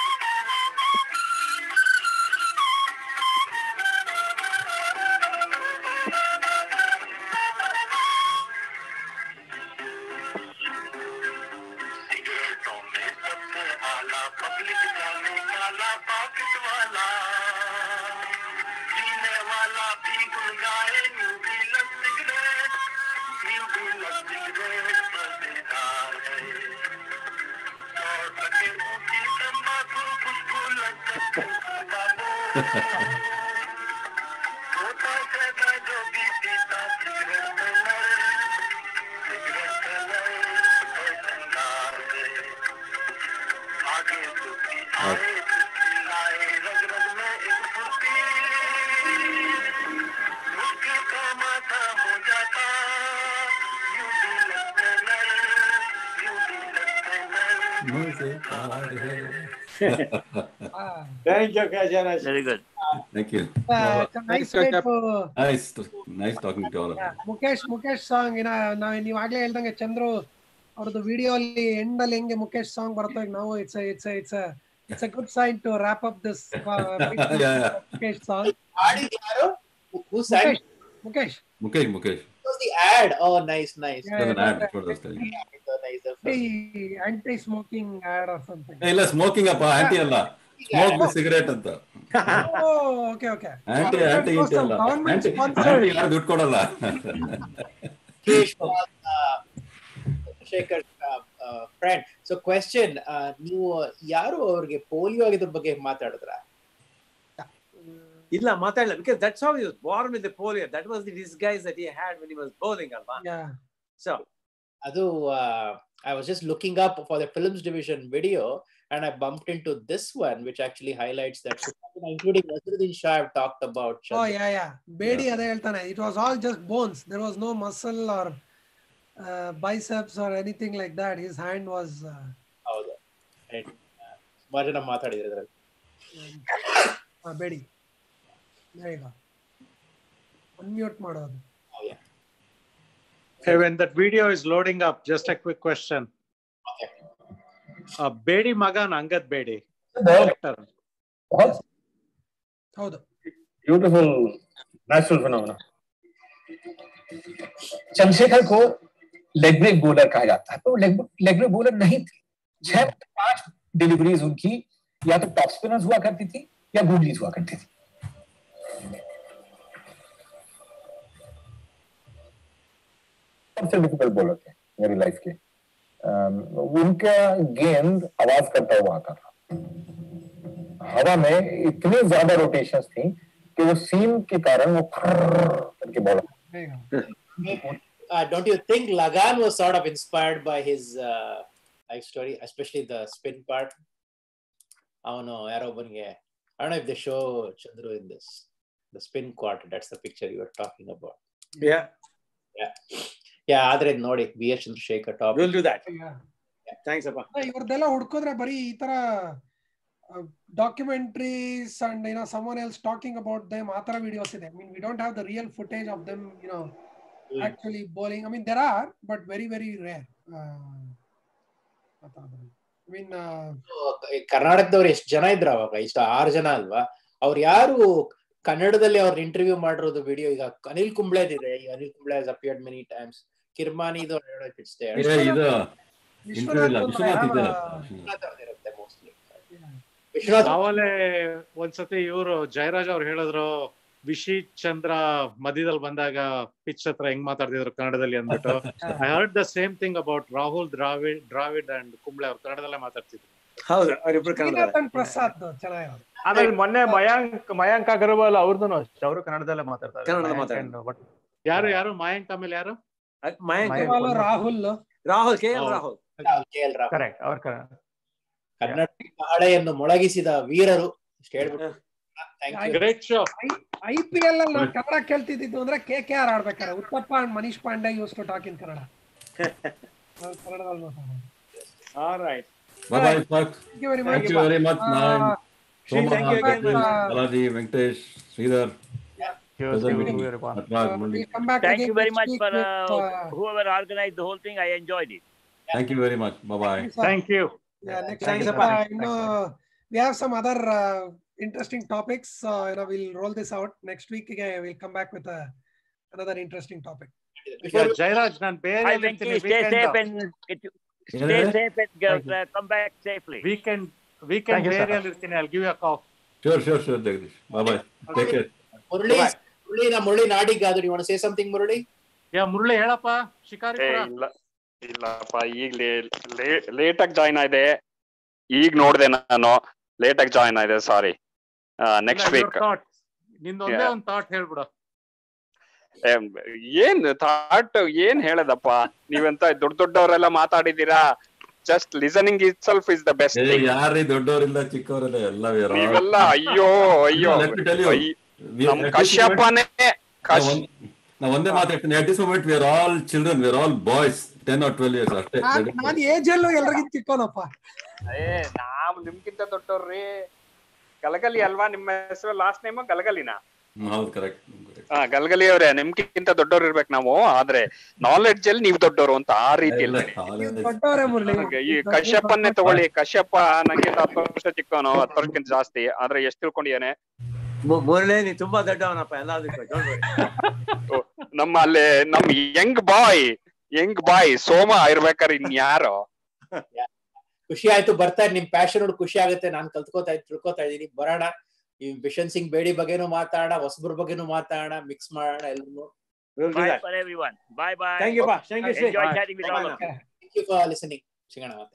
Thank you, Kajana. Very good. Thank you. Uh, it's a nice way to. Nice, nice talking to all of you. Yeah, Mukesh, Mukesh song, you know, now ನೀವು ಆಗ್ಲೇ ಹೇಳ್ದಂಗೆ ಚಂದ್ರು ಅವ್ರದ್ದು video ಅಲ್ಲಿ end ಅಲ್ಲಿ ಹೆಂಗೆ Mukesh song ಬರುತ್ತೆ ನಾವು it's it's it's it's a good sign to wrap up this Mukesh song ಆಡಿದ್ದು ಯಾರು? Who sang? Mukesh Mukesh, Mukesh. It was the ad. Oh, nice, nice. Yeah, It was an yeah, ad, that's what I was telling you. So nice. anti smoking ad or something. ಇಲ್ಲ smoking ಅಪ್ಪ anti ಅಲ್ಲ smoke the cigarette ಅಂತ Oh, okay, okay. Anti anti ಇಂಟಿ ಅಲ್ಲ Government aunty sponsored. Aunty ಯಾರು ದುಡ್ಡು ಕೊಡಲ್ಲ Shekhar friend so question ನೀವು ಯಾರು ಅವ್ರಿಗೆ ಪೋಲಿಯೋ ಆಗಿದ್ರ ಬಗ್ಗೆ ಮಾತಾಡಿದ್ರ ಇಲ್ಲ ಮಾತಾಡಲ್ಲ because that's how he was born with the polio. That was the disguise that he had when he was bowling alva. Yeah. So ಅದು uh, I was just looking up for the films division video and I bumped into this one which actually highlights that, including Nasruddin Shah have talked about. Oh yeah, yeah. Bedi ಅದೇ ಹೇಳ್ತಾನೆ. It was all just bones. There was no muscle or uh, biceps or anything like that. His hand was. ಹೌದು. ಸುಮಾರು ಜನ ಮಾತಾಡಿದ್ರು ಇದರಲ್ಲಿ. Ah, Bedi. There you go. Unmute ಮಾಡೋದು. Oh yeah. Hey, when that video is loading up, just a quick question. Okay. Uh, Bedi Magan Angad Bedi. ಹೌದು. Beautiful natural phenomena. Chandrashekhar को leg break bowler कहा जाता है, तो leg leg break bowler नहीं थे. छह पांच डिलीवरीज उनकी या तो टॉप स्पिनर्स हुआ करती थी या गूगलीज हुआ करती थी. सबसे डिफिकल्ट बॉलर थे मेरी लाइफ के. उनका गेंद आवाज करता हुआ आता था. हवा में इतनी ज्यादा रोटेशंस थी कि वो सीम के कारण वो करके ball. Uh, don't you think Lagan was sort of inspired by his uh, life story, especially the spin part? I don't know. I don't know if they show Chandru in this. The spin quarter, that's the picture you were talking about. Yeah. Yeah. Yeah, ಆದ್ರೆ ನೋಡಿ B S Chandrasekhar top. We'll do that. Yeah. Thanks appa. ಇವ್ರದೆಲ್ಲ ಹುಡ್ಕೋದ್ರೆ ಬರೀ ಈ ತರ documentaries and you know someone else talking about them ಆ ತರ videos ಇದೆ. I mean we don't have the real footage of them, you know, mm. actually bowling. I mean there are but very very rare. uh, I mean ಕರ್ನಾಟಕದವ್ರು ಎಷ್ಟು ಜನ ಇದ್ರು ಅವಾಗ? ಇಷ್ಟು ಆರು ಜನ ಅಲ್ವಾ? ಅವ್ರು ಯಾರು ಕನ್ನಡದಲ್ಲಿ ಅವ್ರ ಇಂಟರ್ವ್ಯೂ ಮಾಡಿರೋದು ವಿಡಿಯೋ? ಈಗ ಅನಿಲ್ ಕುಂಬ್ಳೆದಿದೆ. Anil Kumble has appeared many times. ಕಿರ್ಮಾನಿದು I don't know if it's there. ಇದು ಇಂಟರ್ವ್ಯೂ ಇಲ್ಲ, ವಿಶ್ವನಾಥ್ ಇದೆ. ಇರುತ್ತೆ ಮೋಸ್ಟ್ಲಿ. ಆವಲೇ ಒಂದ್ಸತಿ ಇವರು ಜಯರಾಜ್ ಅವ್ರು ಹೇಳಿದ್ರು ವಿಶಿ ಚಂದ್ರ ಮಧ್ಯದಲ್ಲಿ ಬಂದಾಗ ಪಿಚ್ ಹತ್ರ ಹೆಂಗ್ ಮಾತಾಡ್ತಿದ್ರು ಕನ್ನಡದಲ್ಲಿ ಅಂದ್ಬಿಟ್ಟು. I heard the same thing about Rahul Dravid Dravid and Kumble ಅವ್ರು ಕನ್ನಡದಲ್ಲೇ ಮಾತಾಡ್ತಿದ್ರು. ಹೌದು, ಅವರಿಬ್ರು ಕನ್ನಡ. ಪ್ರಸಾದ್ ಚೆನ್ನಾಗಿ. ಆಮೇಲೆ ಮೊನ್ನೆ ಮಯಾಂಕ್ ಮಯಾಂಕ್ ಅಗರ್ವಾಲ್ ಅವ್ರದ್ದು ಅಷ್ಟೇ, ಅವರು ಕನ್ನಡದಲ್ಲೇ ಮಾತಾಡ್ತಾರೆ. ಕನ್ನಡದಲ್ಲಿ ಮಾತಾಡ್ತಾರೆ. ಯಾರು ಯಾರು ಮಯಾಂಕ್ ಆಮೇಲೆ ಯಾರು? Mayank Rahul Rahul K L Rahul K L Rahul. Correct ಅವ್ರ ಕರ್ನಾಟಕ ಮಹಳೆಯನ್ನು ಮೊಳಗಿಸಿದ ವೀರರು ಇಷ್ಟು ಹೇಳ್ಬಿಟ್ಟು great show. I P L ಅಲ್ಲಿ ನಾವು ಕನ್ನಡ ಕೇಳ್ತಿದ್ದು ಅಂದ್ರೆ ಕೆ ಕೆ ಆರ್ ಆಡ್ಬೇಕಾರೆ Uthappa and Manish Pandey used to talk in Kannada. ಕನ್ನಡದಲ್ಲಿ ಮಾತಾಡೋದು. All right. Bye bye, Park. Thank you very much. Thank you very much. Uh, Nine, Shri, Soma, thank you again. Balaji, Venkatesh, Sridhar. Pleasure meeting you. Uh, Nathraj, Murli. we'll come back Thank again you very next much week for with, uh, uh, whoever organized the whole thing. I enjoyed it. Thank you very much. Bye bye. Thank you. Yeah, next Thanks, week, Appa. uh, you know, we have some other uh, interesting topics. Uh, you know, we'll roll this out next week. Again, we'll come back with a, another interesting topic. Yeah, Jairaj, ನಾನು Hi, ಬೇರೆ Venki. Stay safe and get you, stay Yeah. safe and uh, come back safely. Weekend weekend Thank you, sir. ಬೇರೆ ಇರ್ತೀನಿ. I'll give you a call. Sure, sure, sure, Jagdish. Bye bye. Take care. Murali Murali ನಾ Murali ನಾಡಿಗಾದ್ರು you want to say something Murali? ಯಾ ಮುರಳಿ ಹೇಳಪ್ಪ. ಏ ಶಿಕಾರಿಪುರ. ಇಲ್ಲ ಇಲ್ಲಪ್ಪ ಈಗ late ಆಗಿ join ಆಗಿದೆ. ಈಗ ನೋಡ್ದೆ ನಾನು ಲೇಟ್ ಆಗಿ ಜಾಯ್ನ್ ಆಗಿದೆ. ಸಾರಿ. ನೆಕ್ಸ್ಟ್ ಇಲ್ಲ, your ವೀಕ್ thoughts. ನಿಂದೊಂದೇ Yeah. ಒಂದು ಥಾಟ್ ಹೇಳ್ಬಿಡು. ಏನ್ ಥಾಟ್ ಏನ್ ಹೇಳದಪ್ಪ, ನೀವೆಂತ ದೊಡ್ಡ ದೊಡ್ಡವರೆಲ್ಲ ಮಾತಾಡಿದೀರಾ. Just listening itself is the best a, thing. ಯಾರೇ ದೊಡ್ಡವರಿಲ್ಲ ಚಿಕ್ಕವರಿಲ್ಲ ಎಲ್ಲ we are all- ನೀವೆಲ್ಲ ಅಯ್ಯೋ ಅಯ್ಯೋ Let me tell you, ಅಯ್ಯ್- we- ನಮ್ at this ಕಶ್ಯಪನೇ moment- ಕಶ್ ನಾ ಒಂದ್- ನಾ ಒಂದೇ ಮಾತಾಡ್ತೀನಿ. At this moment we are all children, we are all boys, ten or twelve years ಅಷ್ಟೇ. ನಾನ್ ನಾನ್ ಏಜ್ ಅಲ್ಲೂ ಎಲ್ರಿಗಿಂತ ಚಿಕ್ಕೋನಪ್ಪ. ಏ ನಾವ್ ನಿಮ್ಗಿಂತ ದೊಡ್ಡವ್ರಿ. ಗಲಗಲಿ ಅಲ್ವಾ ನಿಮ್ಮ ಹೆಸರು? Last name ಗಲಗಲಿನ? ಹ್ಮ್, ಹೌದು, ಕರೆಕ್ಟ್. ಹಾ, ಗಲಗಲಿ ಅವ್ರೆ, ನಿಮ್ಗಿಂತ ದೊಡ್ಡವ್ರು ಇರ್ಬೇಕು ನಾವು. ಆದ್ರೆ ನಾಲೆಡ್ಜ್ ಅಲ್ಲಿ ನೀವು ದೊಡ್ಡವರು ಅಂತ ಆ ರೀತಿಯಲ್ಲಿ. ದೊಡ್ಡವರೇ ಮುರಳಿ. ಈ ಕಶ್ಯಪನ್ನೇ ತಗೊಳ್ಳಿ. ಕಶ್ಯಪ ನಂಗಿಂತ ಹತ್ತು ವರ್ಷ ಚಿಕ್ಕವನು, ಹತ್ತು ವರ್ಷಕ್ಕಿಂತ ಜಾಸ್ತಿ. ಆದ್ರೆ ಎಷ್ಟು ತಿಳ್ಕೊಂಡಿಯಾನೆ. ಮುರಳಿ ನೀ ತುಂಬಾ ದೊಡ್ಡವನಪ್ಪ ಎಲ್ಲದಕ್ಕೂ. ನಮ್ಮ ಅಲ್ಲಿ ನಮ್ ಯಂಗ್ ಬಾಯ್ ಯಂಗ್ ಬಾಯ್ ಸೋಮ ಇರ್ಬೇಕಾದ್ರೆ ಇನ್ಯಾರು. ಖುಷಿ ಆಯ್ತು ಬರ್ತಾ ನಿಮ್ ಪ್ಯಾಷನ್ ನೋಡಿ ಖುಷಿ ಆಗುತ್ತೆ. ನಾನ್ ಕಲ್ತ್ಕೋತಾ ಇದ್ ತಿಳ್ಕೊತಾ ಇದೀನಿ. ಬರೋಣ, ಈ ಬಿಷನ್ ಸಿಂಗ್ ಬೇಡಿ ಬಗ್ಗೆನೂ ಮಾತಾಡೋಣ, ಹೊಸಬ್ರ ಬಗ್ಗೆನೂ ಮಾತಾಡೋಣ, ಮಿಕ್ಸ್ ಮಾಡೋಣ ಎಲ್ಲರೂ. Bye for everyone. Bye bye. Thank you, Pa. Thank you, Shri. Enjoy Bye. chatting with all of you. Thank you for listening. ಸಿಗೋಣ ಮತ್ತೆ.